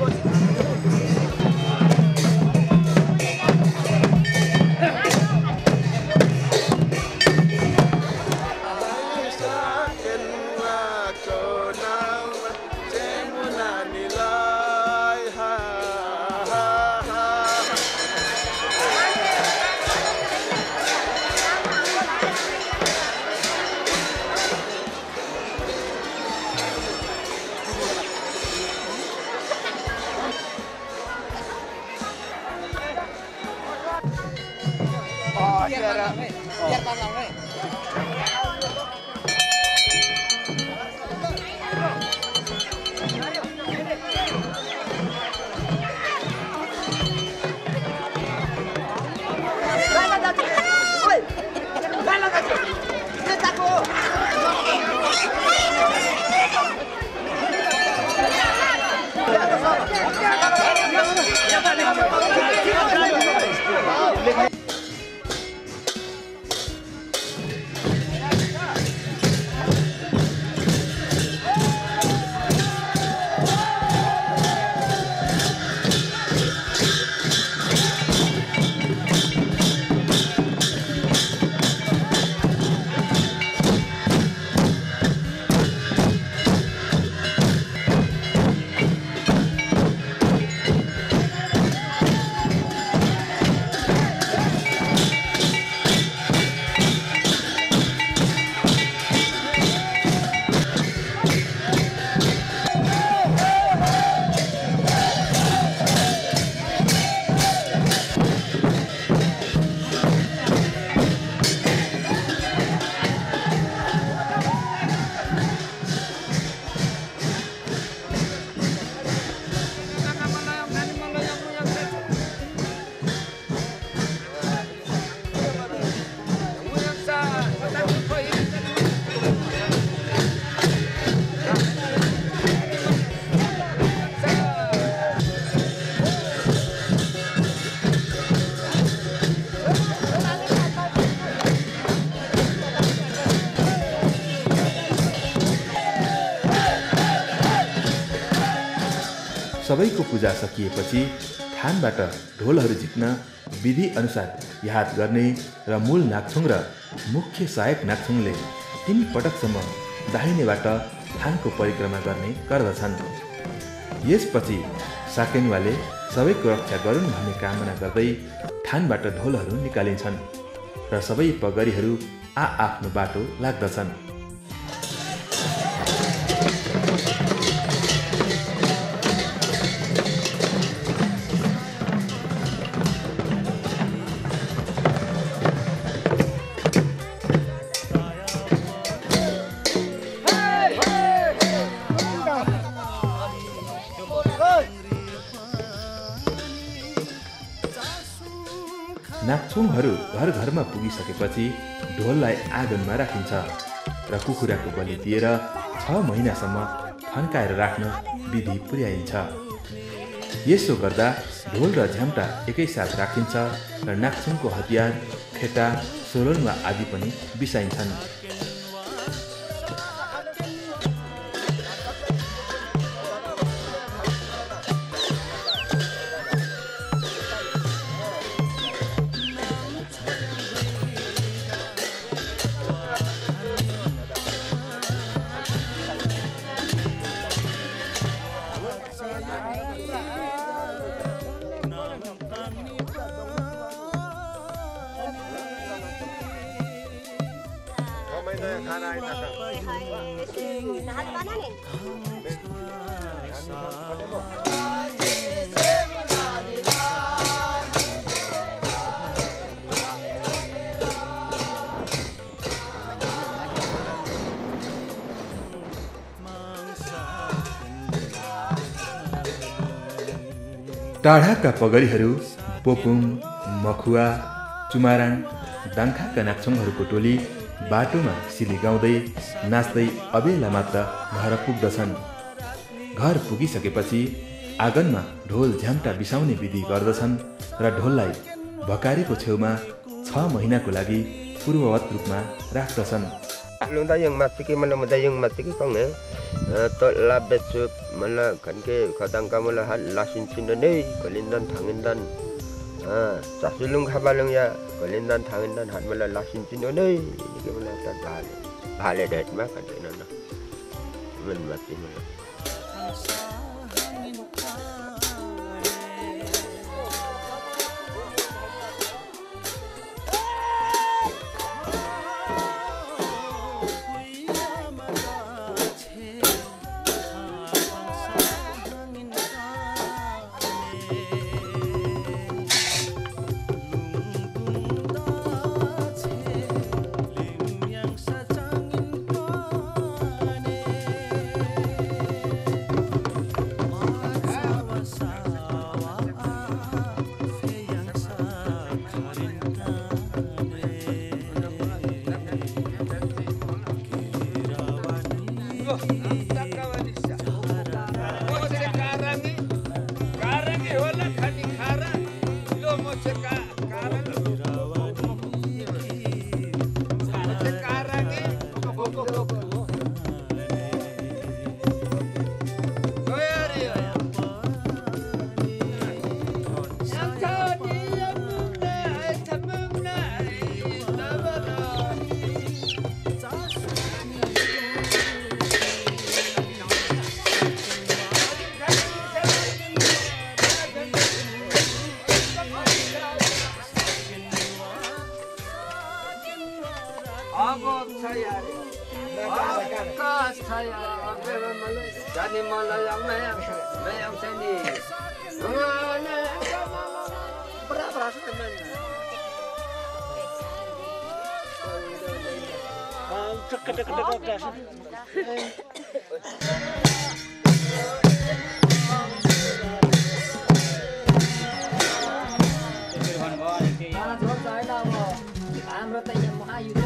सबैको पूजा सकिएपछि थानबाट ढोलहरू झिक्न विधि अनुसार याद गर्ने र मूल नाक्छुङ र मुख्य सहायक नाक्छुङले तीन पटकसम्म दाहिनेबाट थानको परिक्रमा गर्ने गर्दछन्। यसपछि साकेन्वाले सबैको रक्षा गरून् भन्ने कामना गर्दै थानबाट ढोलहरू निकालिन्छन् र सबै पगरीहरू आ आफ्नो बाटो लाग्दछन्। नाक्छुङहरू घर घरमा पुगिसकेपछि ढोललाई आँगनमा राखिन्छ र कुखुराको बलि दिएर छ महिनासम्म थन्काएर राख्न विधि पुर्याइन्छ। यसो गर्दा ढोल र झ्याम्टा एकैसाथ राखिन्छ र नाक्छुङको हतियार, खेटा, सोलोन्वा आदि पनि बिसाइन्छन्। टाढाका पगरीहरू पोपुङ, मखुवा, चुमाराङ, दाङखाका नाक्छुङहरूको टोली बाटोमा सिली गाउँदै नाच्दै अबेला मात्र घर पुग्दछन्। घर पुगिसकेपछि आँगनमा ढोल झ्याम्टा बिसाउने विधि गर्दछन् र ढोललाई भकारीको छेउमा छ महिनाको लागि पूर्ववत रूपमा राख्दछन्। लुंदा yang mati ke mana muda yang mati ke kong eh to la besup mana kan ke kadang kamu lah lasin sindone kolindan tangindan ah sasilung khabalung ya kolindan tangindan hat mala lasin sindone ke mana ta bale bale det ma kan nana men mati mana अब छ यार आकाश छ यार बेला मलाई जाने मलाई आउने नै आउँछ नि बराबर आछ त मन टक टक टक टक हाम्रो त यहाँ महायुद्ध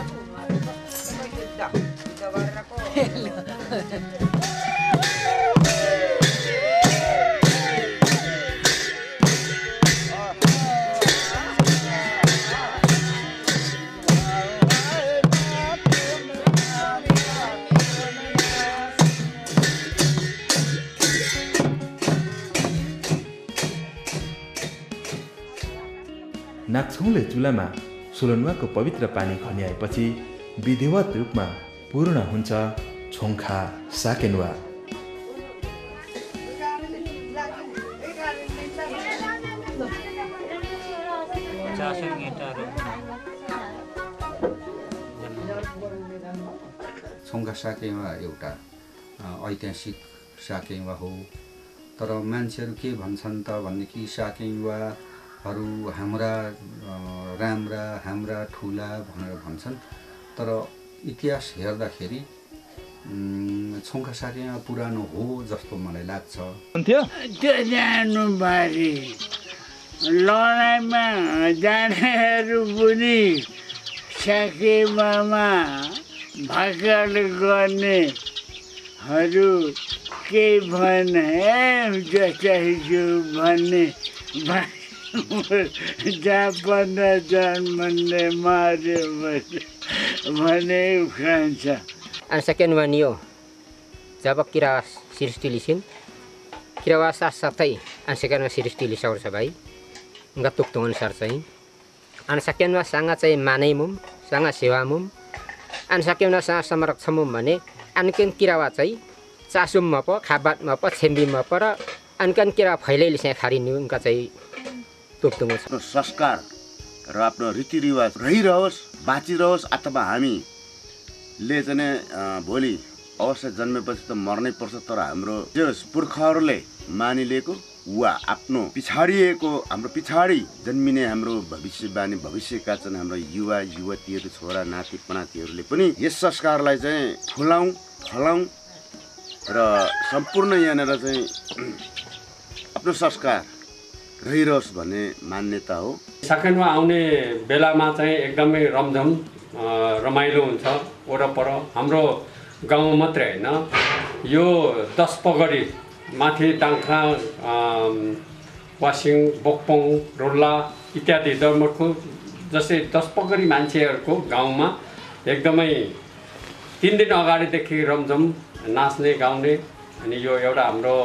नाक्छौले चुलामा सोलनुवाको पवित्र पानी खन्याएपछि विधिवत रूपमा पूर्ण हुन्छ छोङ्खा साकेन्वा। छोङ्खा साकेन्वा एउटा ऐतिहासिक साकेन्वा हो, तर मान्छेहरू के भन्छन् त भनेदेखि साकेन्वाहरू हाम्रा राम्रा हाम्रा ठुला भनेर भन्छन्, तर इतिहास हेर्दाखेरि छोङ्खा साकेन्वा पुरानो हो जस्तो मलाई लाग्छ। त्यो जानुबारी लडाइँमा जानेहरू पनि साकेन्वामा भाकल गर्नेहरू केही भने जचाइछु भन्ने जापान जन्मने मार्यो भने उखान्छ। Sekian wanio jawab kira siris tilisin kira wasa satai an sekian siris tilis saur sabai enggak tuk tungan sarcai an sekian was sangat saya manai-mum sangat sewa-mum an sekian was sangat samarak samum mane an ken kira wacai casum apa khabat apa cembi apa ra an kan kira phailai lisnya khari ni enggak चाहिँ tuk tungan संस्कार र आफ्नो रीतिरिवाज रहिरहोस् बाँचिरहोस् अथवा हामी ले चाहिँ भोलि अवश्य जन्मेपछि त मर्नै पर्छ, तर हाम्रो जो पुर्खाहरूले मानिलिएको वा आफ्नो पिछाडिएको हाम्रो पिछाडी जन्मिने हाम्रो भविष्यवाणी भविष्यका चाहिँ हाम्रो युवा युवतीहरू छोरा नाति पनातीहरूले पनि यस संस्कारलाई चाहिँ फुलाउँ फलाउँ र सम्पूर्ण यहाँनिर चाहिँ आफ्नो संस्कार रहिरहोस् भन्ने मान्यता हो। साकेन्वा आउने बेलामा चाहिँ एकदमै रमझम रमाइलो हुन्छ। वरपर हाम्रो गाउँ मात्रै हैन, यो दस पगडी माथि टाङ्खा वासिङ बोक्पोङ रोल्ला इत्यादि दरमटको जस्तै दस पगडी मान्छेहरूको गाउँमा एकदमै तीन दिन अगाडिदेखि रमझम नाच्ने गाउने। अनि यो एउटा हाम्रो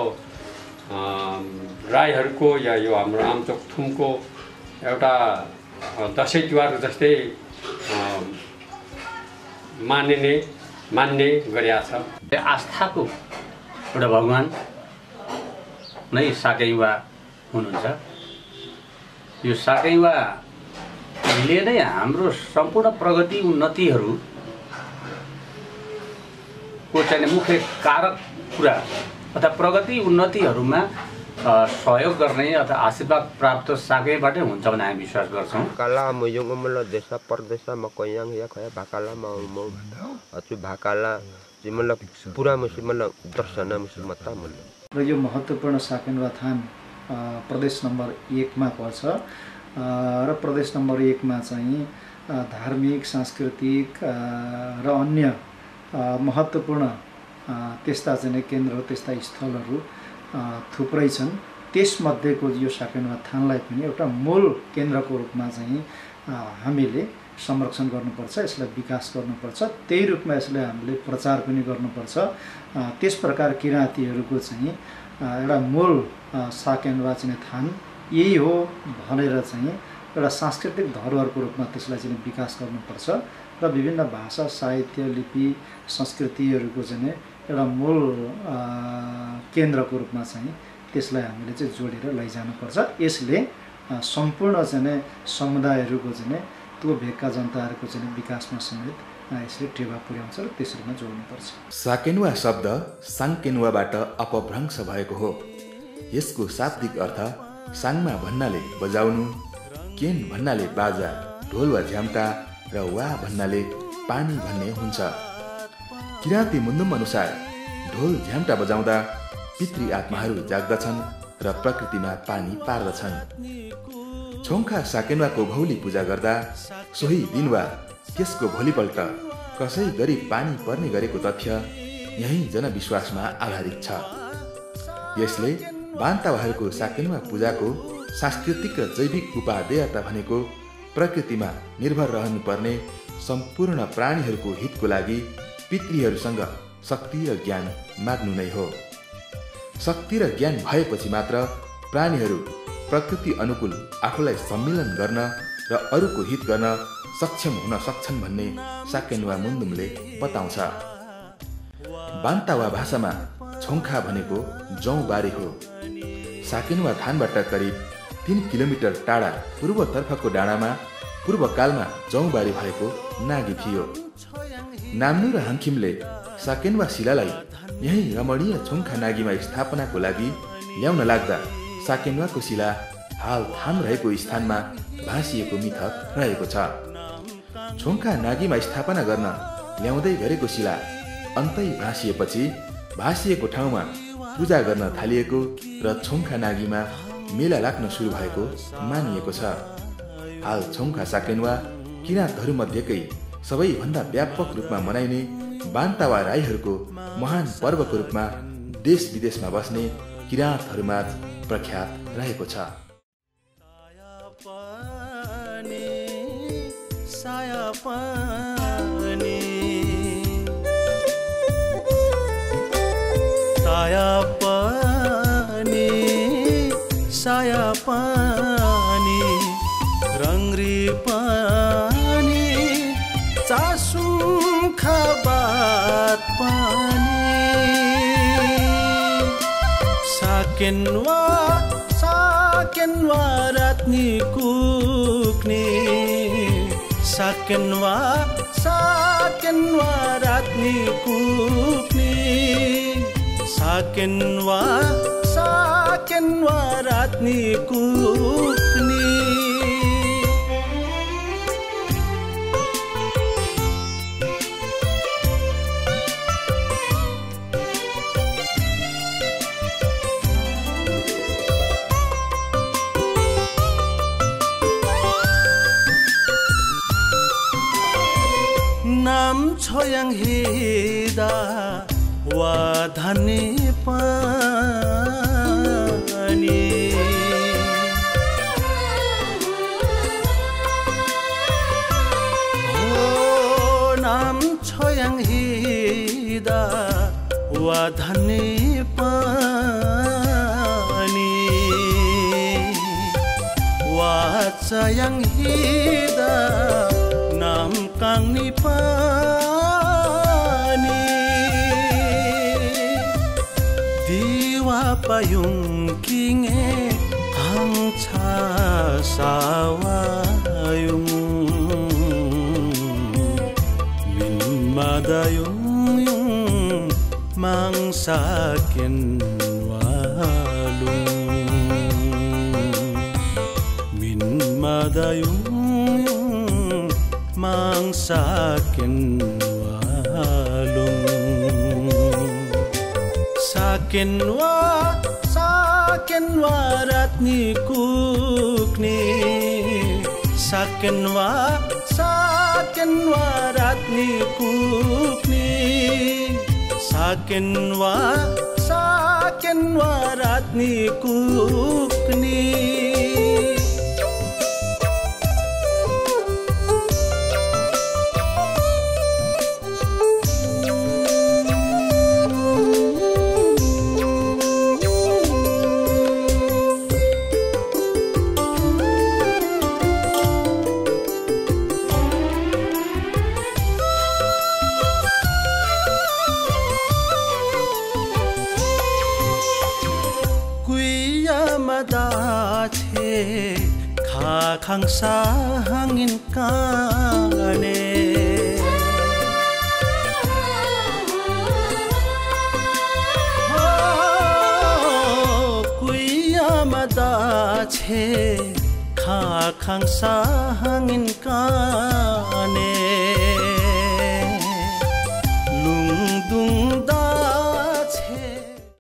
राईहरूको या यो हाम्रो आमचोक थुमको एउटा दसैँ तिहार जस्तै मानिने मान्ने गरिएको छ। आस्थाको एउटा भगवान नै साकेन्वा हुनुहुन्छ। यो साकेन्वाले नै हाम्रो सम्पूर्ण प्रगति उन्नतिहरू को चाहिँ मुख्य कारक कुरा अथवा प्रगति उन्नतिहरूमा सहयोग गर्ने अथवा आशीर्वाद प्राप्त साकेबाटै हुन्छ भन्ने हामी विश्वास गर्छौँ। Kala mo yung umula desa per desa makoyang ya kaya bakala mau mau atau bakala simala pura musimala दर्शना मुसिमता मुल। र यो महत्त्वपूर्ण साकेन्वा थान प्रदेश नम्बर एक मा पर्छ र प्रदेश नम्बर एक मा चाहिँ धार्मिक सांस्कृतिक र अन्य महत्त्वपूर्ण त्यस्ता चाहिँ केन्द्र त्यस्ता स्थलहरू थुप्रै छन्। त्यसमध्येको यो साकेन्वा थानलाई पनि एउटा मूल केन्द्रको रूपमा चाहिँ हामीले संरक्षण गर्नुपर्छ, यसलाई विकास गर्नुपर्छ, त्यही रूपमा यसलाई हामीले प्रचार पनि गर्नुपर्छ। त्यस प्रकार किराँतीहरूको चाहिँ एउटा मूल साकेन्वा चाहिँ थान यही हो भनेर चाहिँ एउटा सांस्कृतिक धरोहरको रूपमा त्यसलाई चाहिँ विकास गर्नुपर्छ र विभिन्न भाषा साहित्य लिपि संस्कृतिहरूको चाहिँ एउटा मूल केन्द्रको रूपमा चाहिँ त्यसलाई हामीले चाहिँ जोडेर लैजानुपर्छ। यसले सम्पूर्ण चाहिँ समुदायहरूको चाहिँ त्यो भेगका जनताहरूको चाहिँ विकासमा समेत यसले टेवा पुर्याउँछ र त्यसरीमा जोड्नुपर्छ। साकेन्वा शब्द साङ्केन्वाबाट अपभ्रंश भएको हो। यसको शाब्दिक अर्थ साङमा भन्नाले बजाउनु, केन भन्नाले बाजा, ढोल वा झ्याम्टा र वा भन्नाले पानी भन्ने हुन्छ। किराँती मुन्दुम अनुसार ढोल झ्याम्टा बजाउँदा पितृ आत्माहरू जाग्दछन् र प्रकृतिमा पानी पार्दछन्। छोङ्खा साकेन्वाको भौली पूजा गर्दा सोही दिन वा त्यसको भोलिपल्ट कसै गरी पानी पर्ने गरेको तथ्य यही जनविश्वासमा आधारित छ। यसले बान्तावाहरूको साकेन्वा पूजाको सांस्कृतिक र जैविक उपादेयता भनेको प्रकृतिमा निर्भर रहनुपर्ने सम्पूर्ण प्राणीहरूको हितको लागि पितृहरूसँग शक्ति र ज्ञान माग्नु नै हो। शक्ति र ज्ञान भएपछि मात्र प्राणीहरू प्रकृति अनुकूल आफूलाई सम्मिलन गर्न र अरूको हित गर्न सक्षम हुन सक्छन् भन्ने साकेन्वा मुन्दुमले बताउँछ। बान्तावा भाषामा छोङ्खा भनेको जौबारी हो। साकेन्वा थानबाट करिब तीन किलोमिटर टाढा पूर्वतर्फको डाँडामा पूर्वकालमा जौबारी भएको नागी थियो। नाम्नु र हाङखिमले साकेन्वा शिलालाई यही रमणीय छोङ्खा नागीमा स्थापनाको लागि ल्याउन लाग्दा साकेन्वाको शिला हाल थान रहेको स्थानमा भाँसिएको मिथक रहेको छ। छोङ्खा नागीमा स्थापना गर्न ल्याउँदै गरेको शिला अन्तै भाँसिएपछि भाँसिएको ठाउँमा पूजा गर्न थालिएको र छोङ्खा नागीमा मेला लाग्न सुरु भएको मानिएको छ। हाल छोङ्खा साकेन्वा किराँतहरूमध्येकै सबैभन्दा व्यापक रूपमा मनाइने बान्तावा राईहरूको महान पर्वको रूपमा देश विदेशमा बस्ने किराँतहरूमाझ प्रख्यात रहेको छ। साया पानी ताया पानी साया पानी रङ्ग्री पानी चासुखा बात पानी साकेन्वा साकेन्वा रात्नी कुक्ने साकेन्वा साकेन्वा रात्नी कुक्ने साकेन्वा साकेन्वा रात्नी कुक्ने नाम छोयाङ हेदा वा धने पानी हो नाम छोयाङ हेदा वा धने पानी वा चयाङ हेदा नाम काङ्नी पानी दिवा पायुङ किङे हाङ छा सावायुङ मिन मादायुङ युङ माङ साकेन वालुङ मिन मादायुङ mang saken walung saken wa saken wa ratni kukni saken wa saken wa ratni kukni saken wa saken wa ratni kukni छे khangsa hangin kane छे खा खांसा हंगिन काने लुंग दुंग